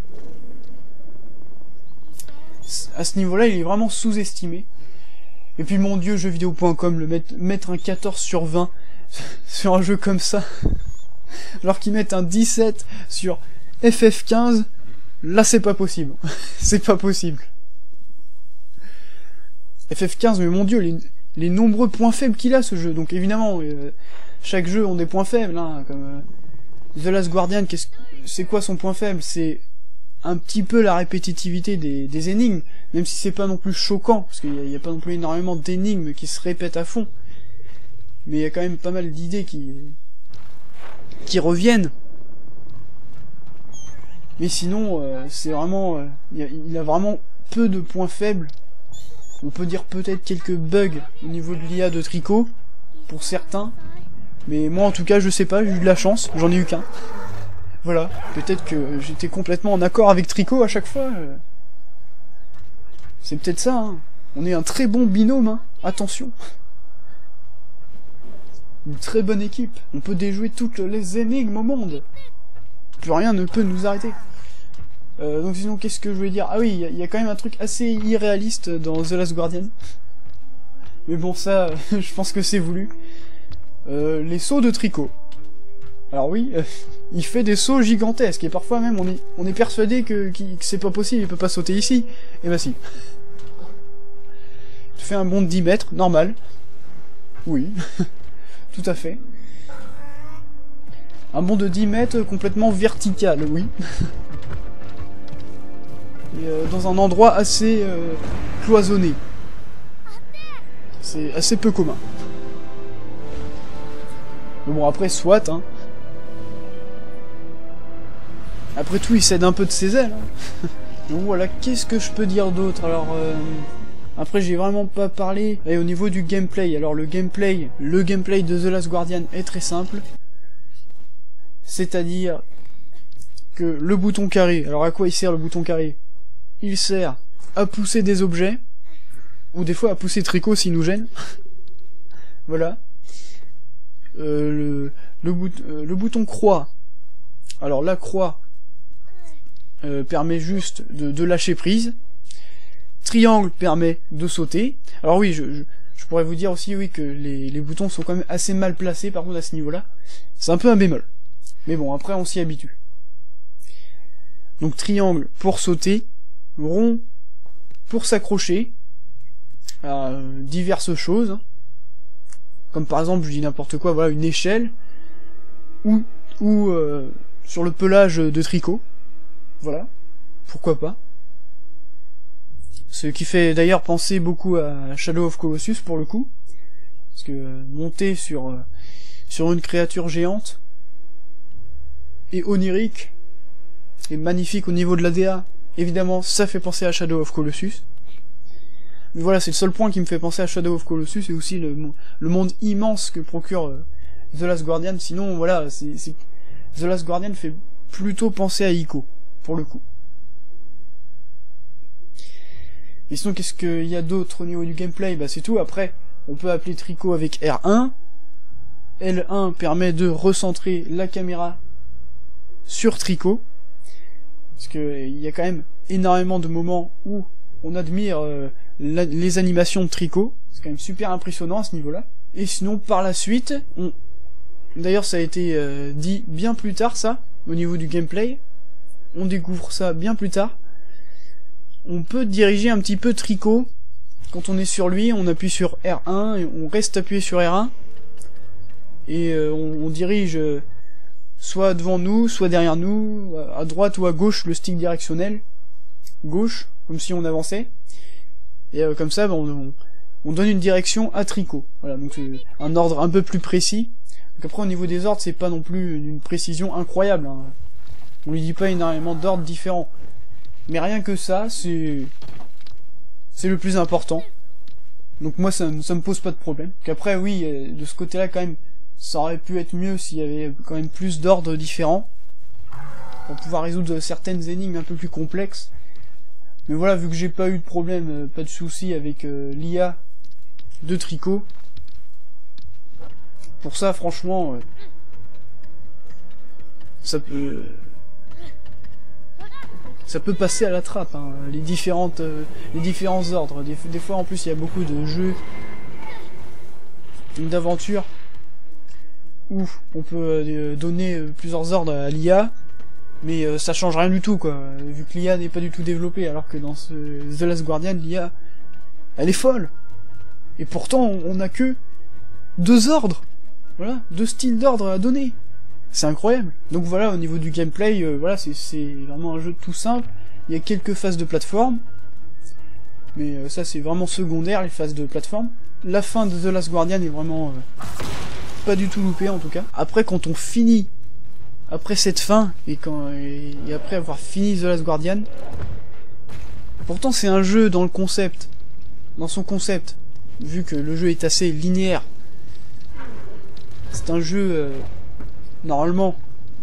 Speaker 3: à ce niveau-là, il est vraiment sous-estimé. Et puis, mon dieu, jeuxvideo.com, mettre un 14 sur 20 sur un jeu comme ça, alors qu'ils mettent un 17 sur FF15, là, c'est pas possible. C'est pas possible. FF15, mais mon dieu, les nombreux points faibles qu'il a, ce jeu. Donc évidemment, chaque jeu ont des points faibles, hein, comme The Last Guardian. C'est quoi son point faible? C'est un petit peu la répétitivité des énigmes, même si c'est pas non plus choquant, parce qu'il y a pas non plus énormément d'énigmes qui se répètent à fond. Mais il y a quand même pas mal d'idées qui reviennent. Mais sinon, c'est vraiment... il a vraiment peu de points faibles. On peut dire peut-être quelques bugs au niveau de l'IA de Trico, pour certains. Mais moi en tout cas je sais pas, j'ai eu de la chance, j'en ai eu qu'un. Voilà, peut-être que j'étais complètement en accord avec Trico à chaque fois. C'est peut-être ça, hein. On est un très bon binôme, hein. Attention. Une très bonne équipe. On peut déjouer toutes les énigmes au monde. Plus rien ne peut nous arrêter. Donc sinon, qu'est-ce que je voulais dire? Ah oui, il y a quand même un truc assez irréaliste dans The Last Guardian. Mais bon, ça, je pense que c'est voulu. Les sauts de Trico. Alors oui, il fait des sauts gigantesques, et parfois même on est persuadé que c'est pas possible, il peut pas sauter ici. Et bah si. Tu fais un bond de 10 mètres, normal. Oui, tout à fait. Un bond de 10 mètres complètement vertical, oui. Et dans un endroit assez cloisonné. C'est assez peu commun. Mais bon, après, soit, hein. Après tout, il cède un peu de ses ailes. Hein. Donc voilà, qu'est-ce que je peux dire d'autre? Alors, après, j'ai vraiment pas parlé. Et au niveau du gameplay, alors le gameplay de The Last Guardian est très simple. C'est-à-dire que le bouton carré, alors à quoi il sert le bouton carré? Il sert à pousser des objets, ou des fois à pousser Trico s'il nous gêne. Voilà. Le bouton croix, Alors la croix permet juste de lâcher prise. Triangle permet de sauter. Alors oui, je pourrais vous dire aussi oui que les boutons sont quand même assez mal placés par contre à ce niveau-là. C'est un peu un bémol. Mais bon, après on s'y habitue. Donc triangle pour sauter, rond pour s'accrocher à diverses choses. Comme par exemple, je dis n'importe quoi, voilà, une échelle, ou sur le pelage de tricot. Voilà, pourquoi pas. Ce qui fait d'ailleurs penser beaucoup à Shadow of Colossus pour le coup. Parce que monter sur une créature géante, et onirique, et magnifique au niveau de l'ADA, évidemment ça fait penser à Shadow of Colossus. Mais voilà, c'est le seul point qui me fait penser à Shadow of Colossus, et aussi le monde immense que procure The Last Guardian. Sinon, voilà, The Last Guardian fait plutôt penser à Ico, pour le coup. Et sinon, qu'est-ce qu'il y a d'autre au niveau du gameplay? Bah c'est tout, après, on peut appeler Trico avec R1. L1 permet de recentrer la caméra sur Trico. Parce que il y a quand même énormément de moments où on admire les animations de Trico. C'est quand même super impressionnant à ce niveau-là. Et sinon, par la suite, d'ailleurs ça a été dit bien plus tard ça, au niveau du gameplay. On découvre ça bien plus tard. On peut diriger un petit peu Trico. Quand on est sur lui, on appuie sur R1 et on reste appuyé sur R1. Et on dirige soit devant nous, soit derrière nous, à droite ou à gauche, le stick directionnel. Gauche, comme si on avançait. Et comme ça, on donne une direction à Trico. Voilà, donc un ordre un peu plus précis. Donc après, au niveau des ordres, c'est pas non plus une précision incroyable. Hein. On lui dit pas énormément d'ordres différents. Mais rien que ça, c'est le plus important. Donc moi, ça me pose pas de problème. Qu'après, oui, de ce côté-là, quand même, ça aurait pu être mieux s'il y avait quand même plus d'ordres différents. Pour pouvoir résoudre certaines énigmes un peu plus complexes. Mais voilà, vu que j'ai pas eu de problème, pas de soucis avec l'IA de Trico. Pour ça, franchement, ça peut passer à la trappe, hein, les différents ordres. Des fois, en plus, il y a beaucoup de jeux d'aventure où on peut donner plusieurs ordres à l'IA, mais ça change rien du tout, quoi, vu que l'IA n'est pas du tout développée, alors que dans The Last Guardian, l'IA, elle est folle. Et pourtant, on n'a que 2 ordres, voilà, 2 styles d'ordre à donner. C'est incroyable. Donc voilà, au niveau du gameplay, voilà, c'est vraiment un jeu tout simple. Il y a quelques phases de plateforme, mais ça c'est vraiment secondaire, les phases de plateforme. La fin de The Last Guardian est vraiment pas du tout loupée en tout cas. Après, quand on finit, après cette fin, et après avoir fini The Last Guardian, pourtant c'est un jeu dans le concept, dans son concept, vu que le jeu est assez linéaire. C'est un jeu normalement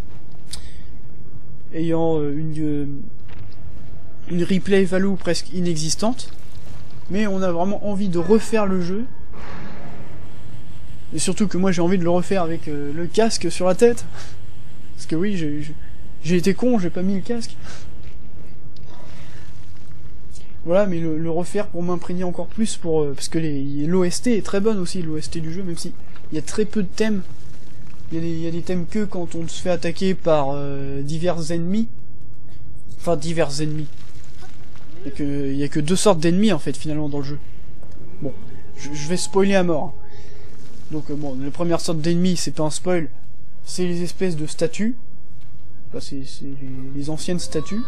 Speaker 3: ayant une replay value presque inexistante, mais on a vraiment envie de refaire le jeu, et surtout que moi j'ai envie de le refaire avec le casque sur la tête, parce que oui, j'ai été con, j'ai pas mis le casque. Voilà, mais le refaire pour m'imprégner encore plus, parce que l'OST est très bonne aussi, l'OST du jeu, même si il y a très peu de thèmes. Il y a des thèmes que quand on se fait attaquer par divers ennemis. Enfin, divers ennemis. Il y a que 2 sortes d'ennemis, en fait, finalement, dans le jeu. Bon, je vais spoiler à mort. Donc, bon, la première sorte d'ennemis, c'est pas un spoil, c'est les espèces de statues. Enfin, c'est les anciennes statues.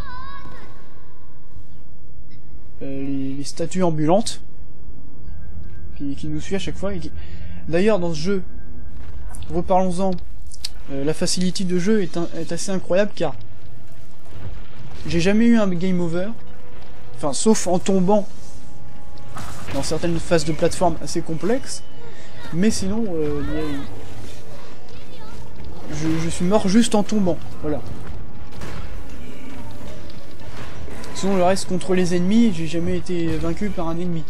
Speaker 3: Les statues ambulantes. Qui nous suivent à chaque fois. D'ailleurs, dans ce jeu, reparlons-en, la facility de jeu est assez incroyable, car j'ai jamais eu un game over, enfin sauf en tombant dans certaines phases de plateforme assez complexes, mais sinon je suis mort juste en tombant, voilà. Sinon le reste, contre les ennemis, j'ai jamais été vaincu par un ennemi,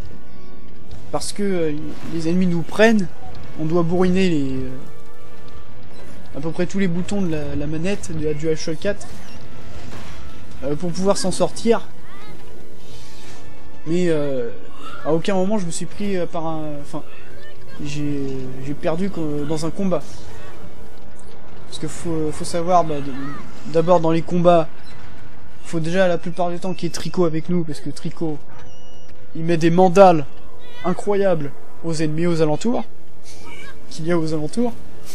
Speaker 3: parce que les ennemis nous prennent, on doit bourriner à peu près tous les boutons de la manette de la DualShock 4 pour pouvoir s'en sortir. Mais à aucun moment je me suis pris par un... Enfin, j'ai perdu dans un combat. Parce que faut savoir, bah, d'abord dans les combats, faut déjà la plupart du temps qu'il y ait Trico avec nous, parce que Trico, il met des mandales incroyables aux ennemis aux alentours, qu'il y a aux alentours.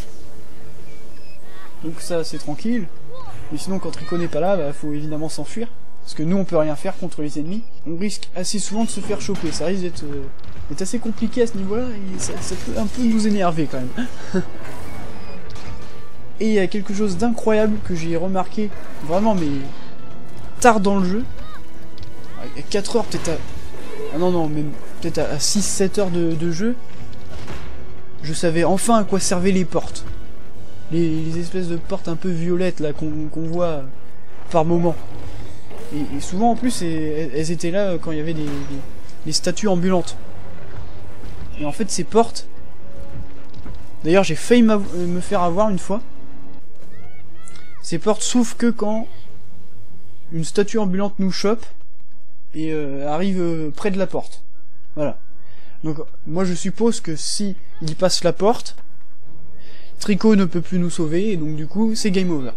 Speaker 3: Donc ça c'est tranquille. Mais sinon quand Trico n'est pas là, bah, faut évidemment s'enfuir. Parce que nous on peut rien faire contre les ennemis. On risque assez souvent de se faire choper. Ça risque d'être assez compliqué à ce niveau-là. Et ça peut un peu nous énerver quand même. Et il y a quelque chose d'incroyable que j'ai remarqué vraiment mais tard dans le jeu. À 4 heures peut-être à... Ah non, même peut-être à 6-7 heures de jeu. Je savais enfin à quoi servaient les portes. Les espèces de portes un peu violettes là qu'on voit par moment. Et souvent en plus elles étaient là quand il y avait des statues ambulantes. Et en fait ces portes... D'ailleurs j'ai failli me faire avoir une fois. Ces portes s'ouvrent que quand une statue ambulante nous chope et arrive près de la porte. Voilà. Donc moi je suppose que si il passe la porte, Trico ne peut plus nous sauver et donc du coup c'est game over.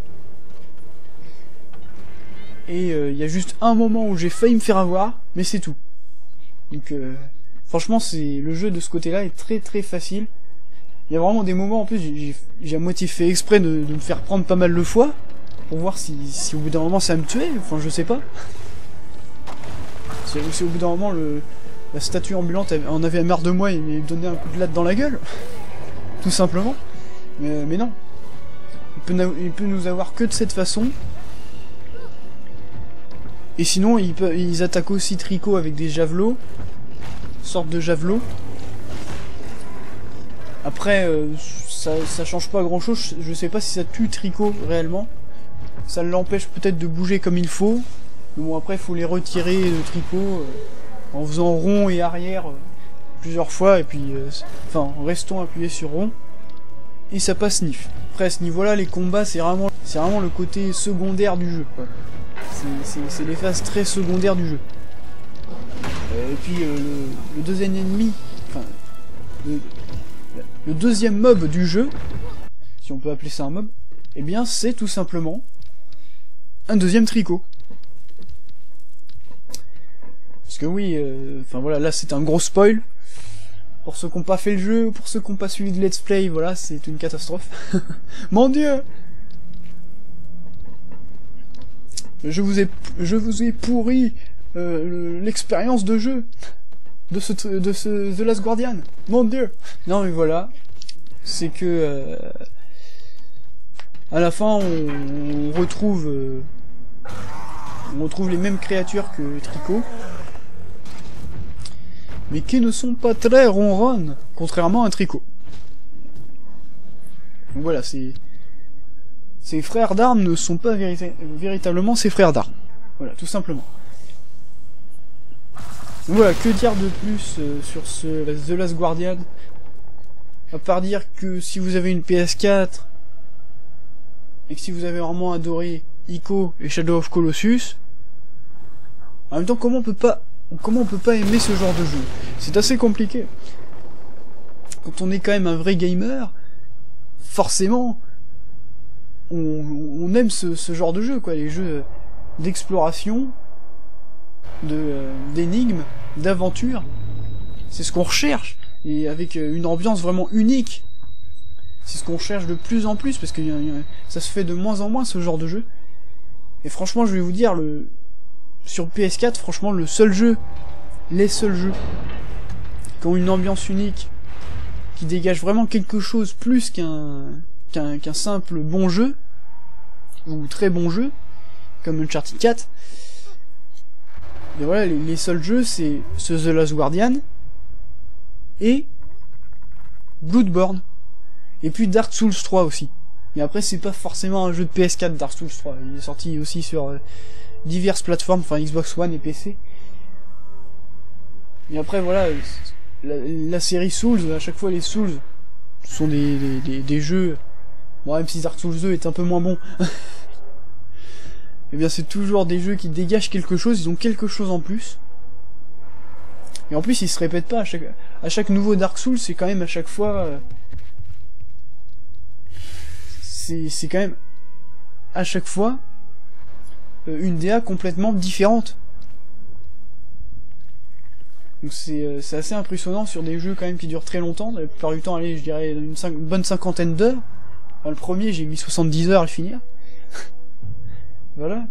Speaker 3: Et il y a juste un moment où j'ai failli me faire avoir, mais c'est tout. Donc franchement le jeu de ce côté-là est très très facile. Il y a vraiment des moments, en plus, j'ai à moitié fait exprès de me faire prendre pas mal de fois, pour voir si au bout d'un moment ça me tuait, enfin je sais pas. Si au bout d'un moment la statue ambulante en avait marre de moi et me donnait un coup de latte dans la gueule. Tout simplement. Mais non. Il peut nous avoir que de cette façon. Et sinon, ils attaquent aussi Trico avec des javelots. Sorte de javelots. Après, ça change pas grand chose, je sais pas si ça tue Trico réellement. Ça l'empêche peut-être de bouger comme il faut. Mais bon, après, il faut les retirer de Trico en faisant rond et arrière plusieurs fois, et puis, enfin, en restant appuyé sur rond. Et ça passe nif. Après, à ce niveau-là, les combats, c'est vraiment le côté secondaire du jeu. C'est les phases très secondaires du jeu. Et puis, le deuxième ennemi, enfin, le deuxième mob du jeu, si on peut appeler ça un mob, eh bien c'est tout simplement un deuxième Trico. Parce que oui, enfin voilà, là c'est un gros spoil. Pour ceux qui n'ont pas fait le jeu, ou pour ceux qui n'ont pas suivi de let's play, voilà, c'est une catastrophe. Mon Dieu! Je vous ai pourri l'expérience de jeu de ce The Last Guardian. Mon Dieu! Non mais voilà, c'est que à la fin on retrouve les mêmes créatures que Trico, mais qui ne sont pas très ronronnes, contrairement à Trico. Donc voilà, ces frères d'armes ne sont pas véritablement ses frères d'armes. Voilà, tout simplement. Donc voilà, que dire de plus sur The Last Guardian, à part dire que si vous avez une PS4 et que si vous avez vraiment adoré Ico et Shadow of Colossus, en même temps comment on peut pas aimer ce genre de jeu? C'est assez compliqué. Quand on est quand même un vrai gamer, forcément on aime ce genre de jeu, quoi, les jeux d'exploration, d'énigmes, d'aventure. C'est ce qu'on recherche, et avec une ambiance vraiment unique. C'est ce qu'on cherche de plus en plus, parce que ça se fait de moins en moins ce genre de jeu. Et franchement, je vais vous dire, sur PS4, franchement, les seuls jeux qui ont une ambiance unique, qui dégagent vraiment quelque chose plus qu'un simple bon jeu, ou très bon jeu, comme Uncharted 4, et voilà, les seuls jeux, c'est ce The Last Guardian, et Bloodborne, et puis Dark Souls 3 aussi. Mais après, c'est pas forcément un jeu de PS4, Dark Souls 3, il est sorti aussi sur diverses plateformes, enfin Xbox One et PC. Et après, voilà, la série Souls, à chaque fois les Souls sont des jeux Bon, même si Dark Souls 2 est un peu moins bon. Eh bien, c'est toujours des jeux qui dégagent quelque chose, ils ont quelque chose en plus. Et en plus, ils se répètent pas. À chaque nouveau Dark Souls, c'est quand même à chaque fois... c'est quand même... À chaque fois... une DA complètement différente. Donc c'est assez impressionnant sur des jeux quand même qui durent très longtemps. La plupart du temps, allez, je dirais une bonne cinquantaine d'heures. Enfin, le premier, j'ai mis 70 heures à le finir. Voilà.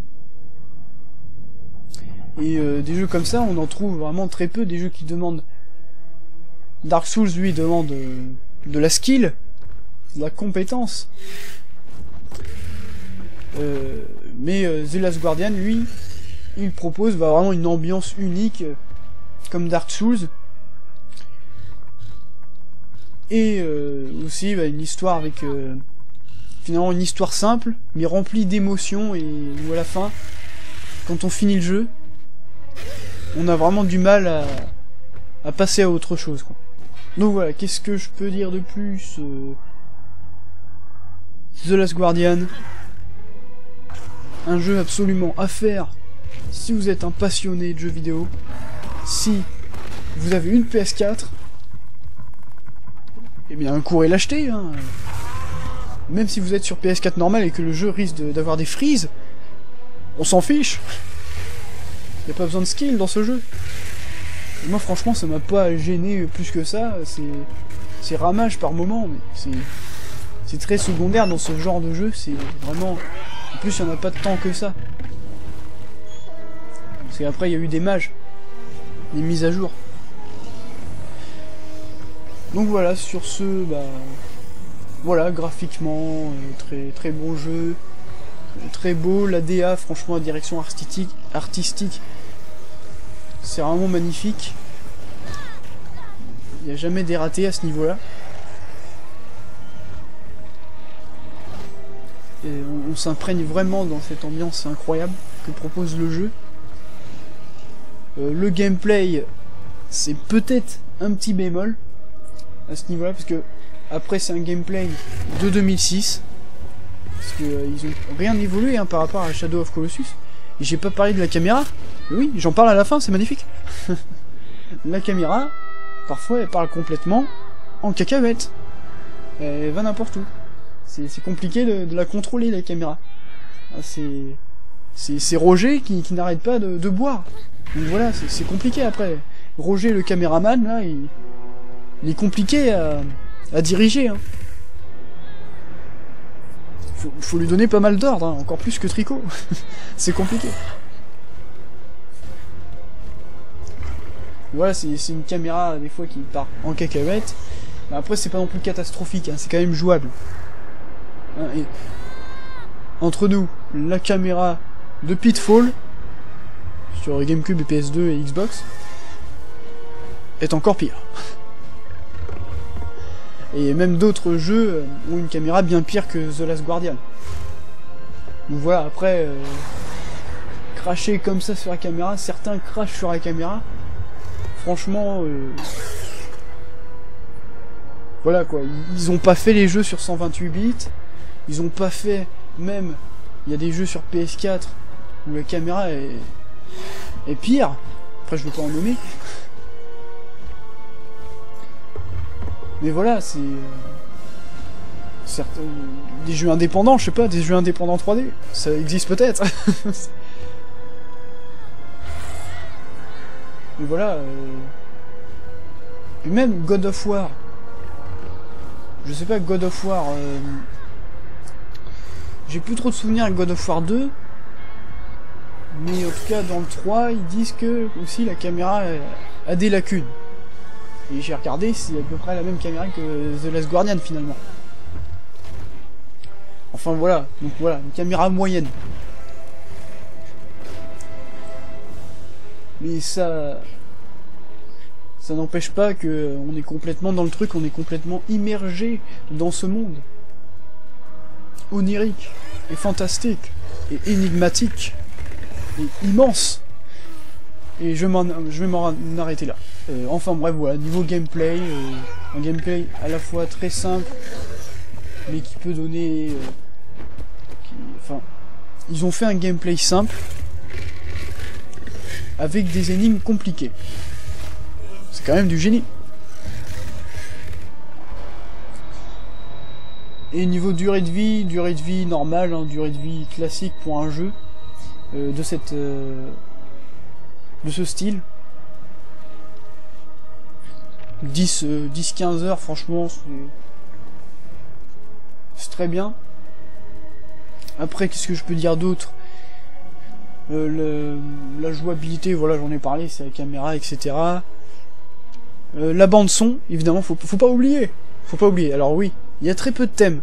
Speaker 3: Et des jeux comme ça, on en trouve vraiment très peu. Des jeux qui demandent... Dark Souls, lui, demande de la skill, de la compétence. Mais The Last Guardian, lui, il propose vraiment une ambiance unique, comme Dark Souls. Et aussi une histoire avec... finalement une histoire simple, mais remplie d'émotions, et où à la fin, quand on finit le jeu, on a vraiment du mal à passer à autre chose, quoi. Donc voilà, qu'est-ce que je peux dire de plus The Last Guardian, un jeu absolument à faire si vous êtes un passionné de jeux vidéo, si vous avez une PS4, eh bien courez l'acheter, hein. Même si vous êtes sur PS4 normal et que le jeu risque d'avoir des freezes, on s'en fiche. Y a pas besoin de skill dans ce jeu. Et moi franchement ça m'a pas gêné plus que ça, c'est ramage par moment, mais c'est très secondaire dans ce genre de jeu, c'est vraiment... En plus il y en a pas tant que ça. Parce qu'après il y a eu des mages, des mises à jour. Donc voilà, sur ce, voilà, graphiquement, très très bon jeu, très beau, la DA, franchement, la direction artistique, c'est vraiment magnifique. Il n'y a jamais des ratés à ce niveau-là. Et on s'imprègne vraiment dans cette ambiance incroyable que propose le jeu. Le gameplay, c'est peut-être un petit bémol à ce niveau-là, parce que après c'est un gameplay de 2006, parce que ils ont rien évolué hein, par rapport à Shadow of Colossus. Et j'ai pas parlé de la caméra, mais oui, j'en parle à la fin, c'est magnifique. La caméra, parfois elle parle complètement en cacahuète, elle va n'importe où. C'est compliqué de la contrôler, la caméra. C'est Roger qui n'arrête pas de boire. Donc voilà, c'est compliqué après. Roger le caméraman là, il est compliqué à diriger, hein. Faut lui donner pas mal d'ordre, hein, encore plus que Tricot. C'est compliqué. Voilà, c'est une caméra des fois qui part en cacahuète. Mais après c'est pas non plus catastrophique, hein, c'est quand même jouable. Hein, et entre nous, la caméra de Pitfall sur GameCube et PS2 et Xbox est encore pire. Et même d'autres jeux ont une caméra bien pire que The Last Guardian. Donc voilà, après, cracher comme ça sur la caméra, certains crachent sur la caméra. Franchement, voilà quoi, ils ont pas fait les jeux sur 128 bits, ils ont pas fait, même, il y a des jeux sur PS4 où la caméra est pire, après je vais pas en nommer. Mais voilà, c'est... des jeux indépendants, je sais pas, des jeux indépendants 3D, ça existe peut-être. Mais voilà... Puis même God of War. Je sais pas, God of War... J'ai plus trop de souvenirs avec God of War 2. Mais en tout cas, dans le 3, ils disent que aussi la caméra a des lacunes. Et j'ai regardé, c'est à peu près la même caméra que The Last Guardian finalement. Enfin voilà, donc voilà, une caméra moyenne. Mais ça n'empêche pas que on est complètement dans le truc, on est complètement immergé dans ce monde. Onirique, et fantastique, et énigmatique, et immense. Et je vais m'en arrêter là. Enfin bref, voilà, niveau gameplay, un gameplay à la fois très simple, mais qui peut donner... enfin, ils ont fait un gameplay simple, avec des énigmes compliquées. C'est quand même du génie. Et niveau durée de vie normale, hein, durée de vie classique pour un jeu de ce style. 10-15 heures, franchement, c'est très bien. Après, qu'est-ce que je peux dire d'autre? La jouabilité, voilà, j'en ai parlé, c'est la caméra, etc. La bande son, évidemment, faut pas oublier. Faut pas oublier. Alors oui, il y a très peu de thèmes.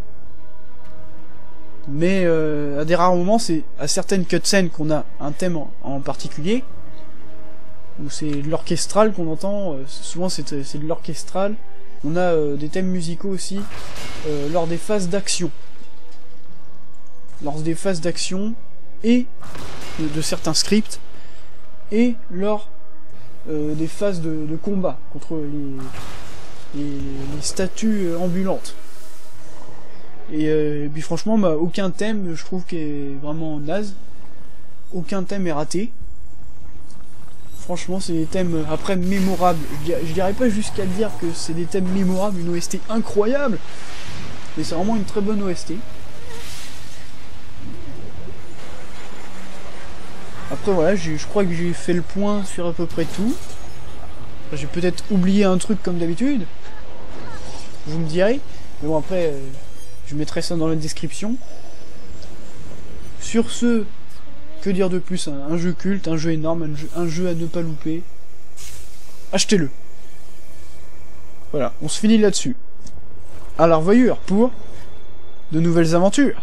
Speaker 3: Mais à des rares moments, c'est à certaines cutscenes qu'on a un thème en particulier. Où c'est de l'orchestral qu'on entend. Souvent c'est de l'orchestral. On a des thèmes musicaux aussi lors des phases d'action. Lors des phases d'action et de certains scripts. Et lors des phases de combat contre les statues ambulantes. Et puis franchement, bah, aucun thème, je trouve, qui est vraiment naze. Aucun thème est raté. Franchement, c'est des thèmes, après, mémorables. Je dirais pas jusqu'à dire que c'est des thèmes mémorables, une OST incroyable. Mais c'est vraiment une très bonne OST. Après, voilà, je crois que j'ai fait le point sur à peu près tout. Enfin, j'ai peut-être oublié un truc comme d'habitude. Vous me direz. Mais bon, après... je mettrai ça dans la description. Sur ce, que dire de plus? Un jeu culte, un jeu énorme, un jeu à ne pas louper. Achetez-le. Voilà, on se finit là-dessus. À la revoyure pour de nouvelles aventures.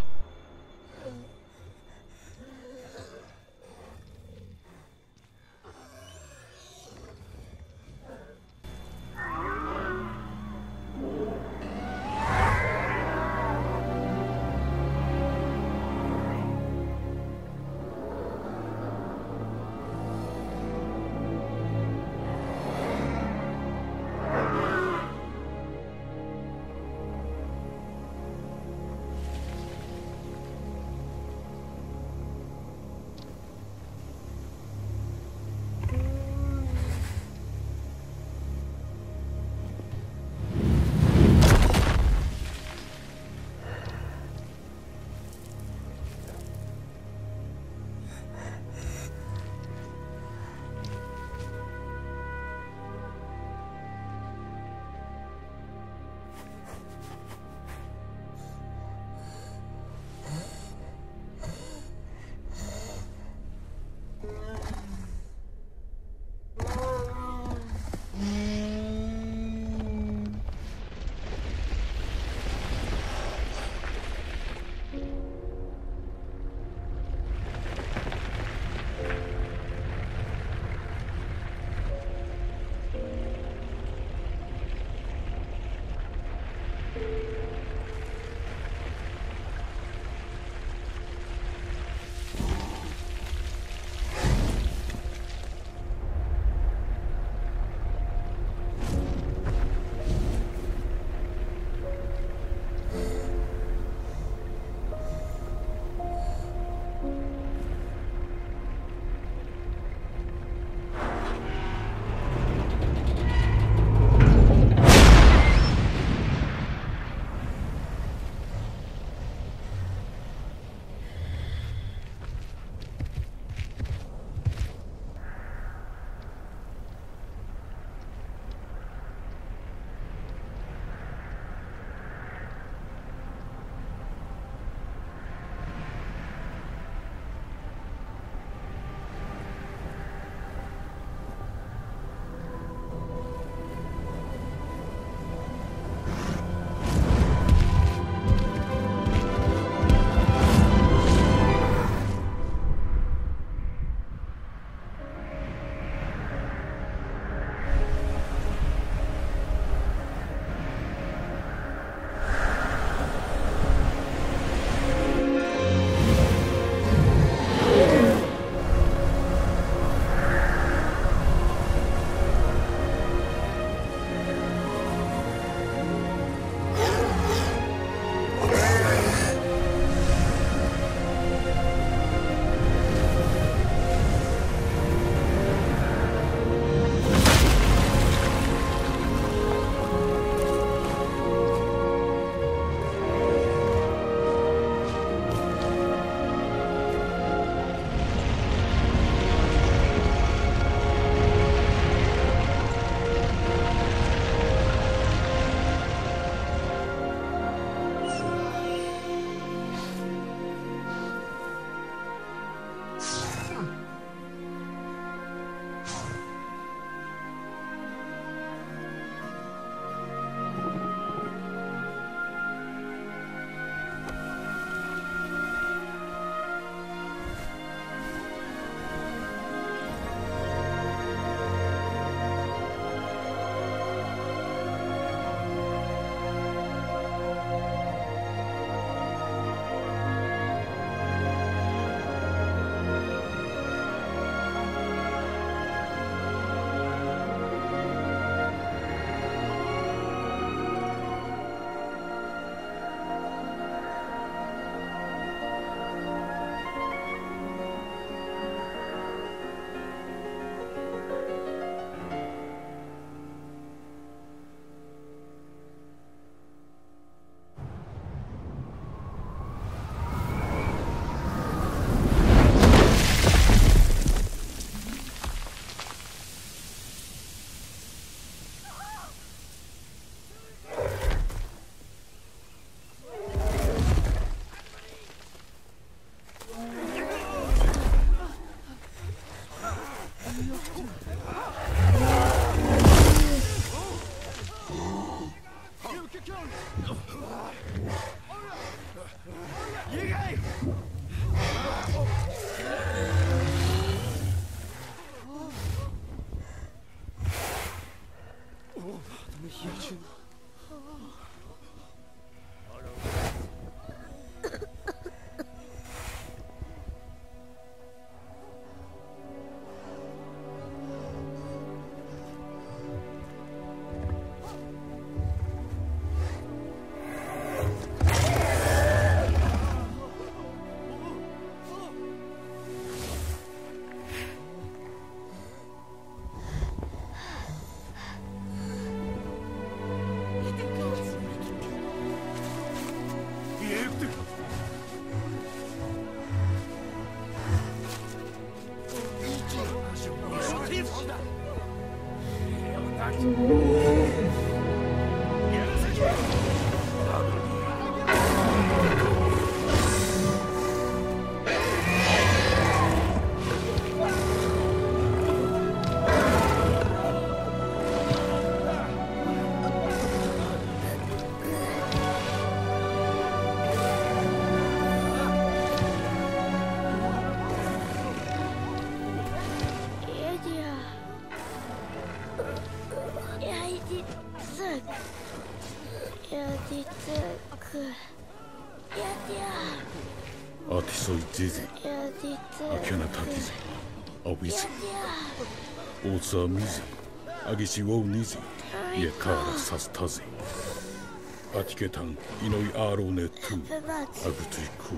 Speaker 1: Atisoi Zizi, Akena Takizi, Awizi, Osa Mizi, Agishi Wo Nizi, Yekara Sastazi, Atiketan, Inoi Arone Tu, Agutri Ku.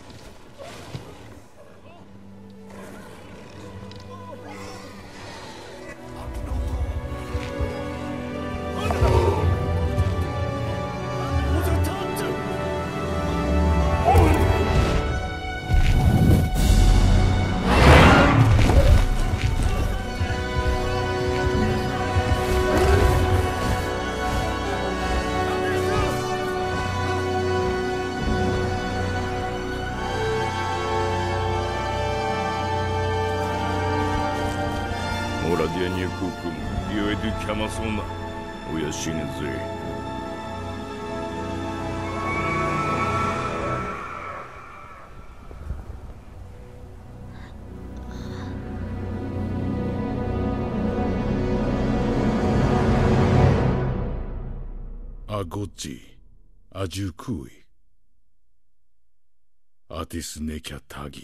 Speaker 1: Agoji, Ajukui, Atis Nekya Tagi.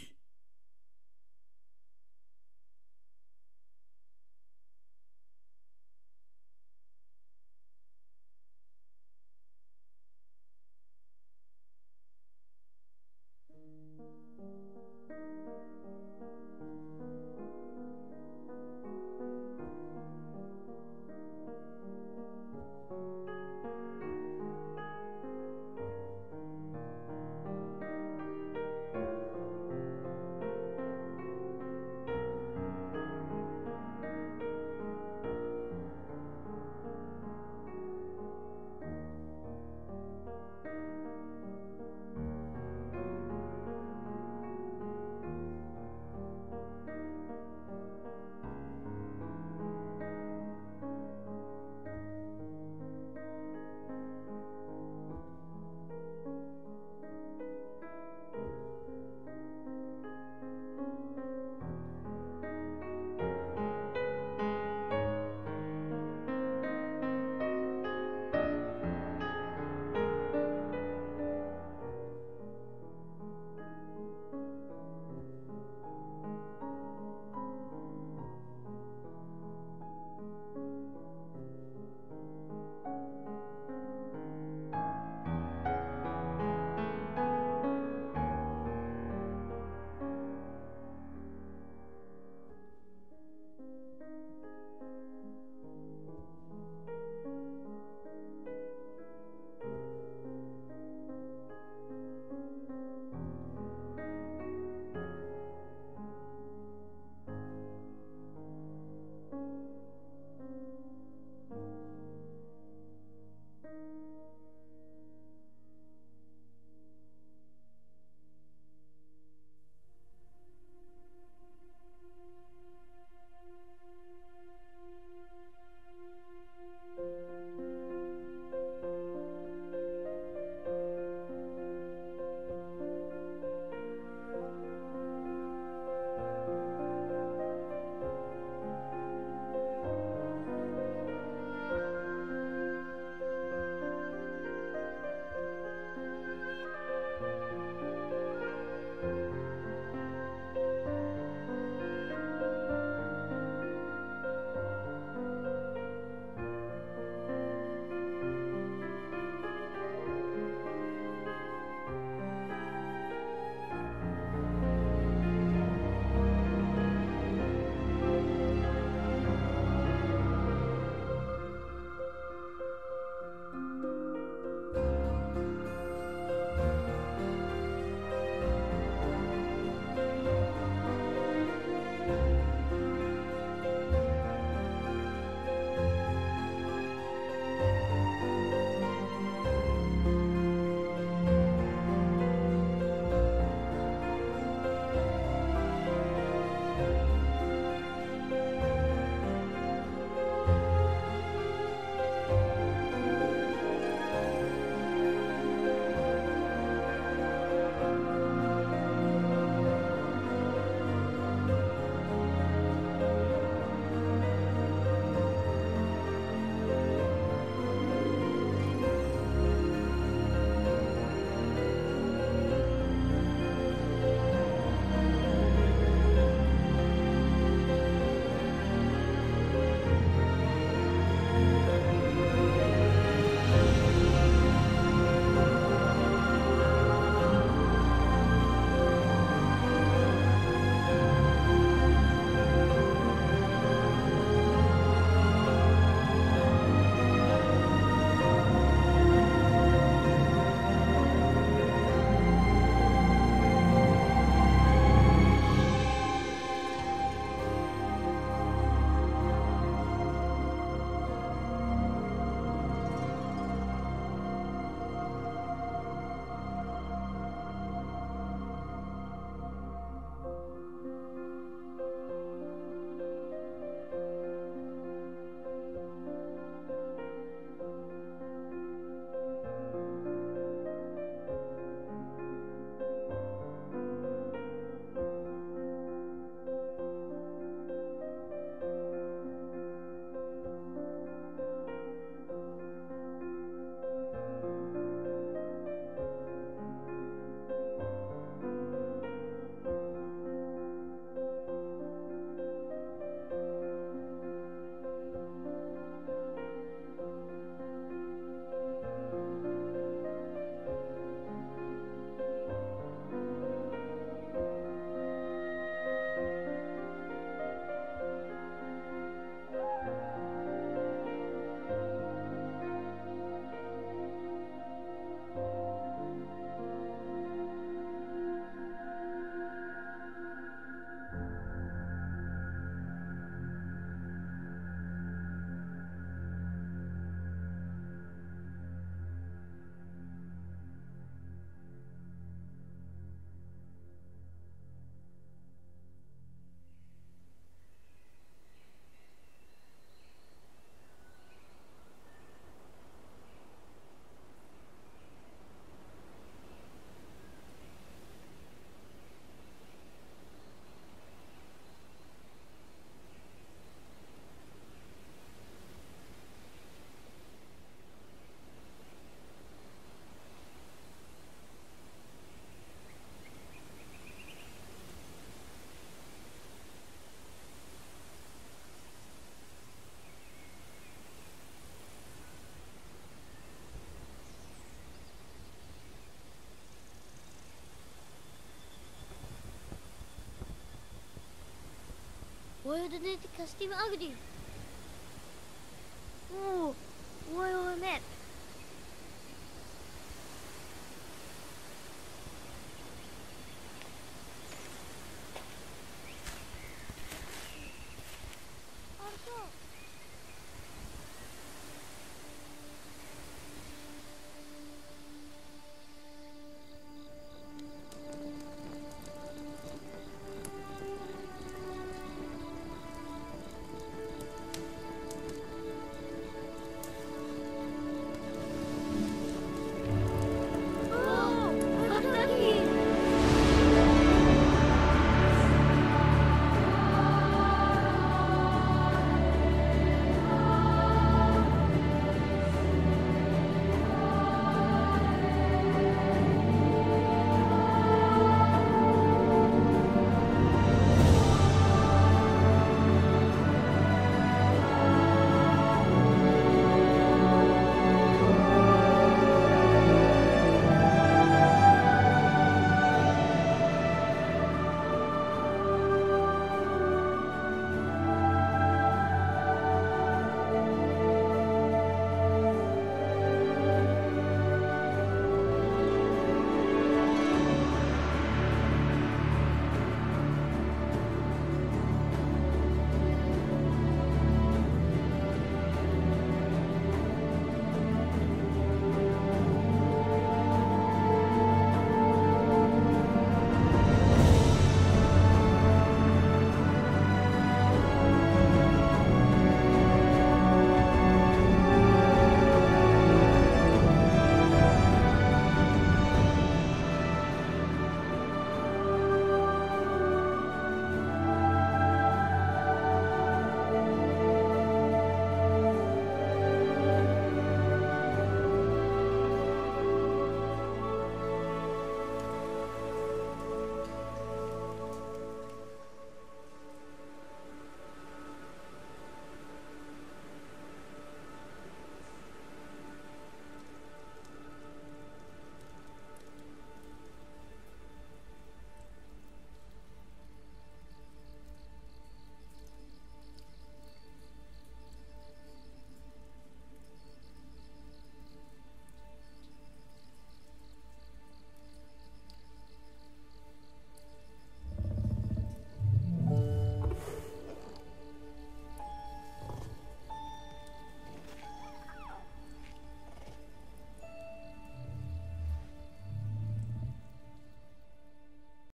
Speaker 2: donner des costumes agricoles. Oh, ouais, honnête.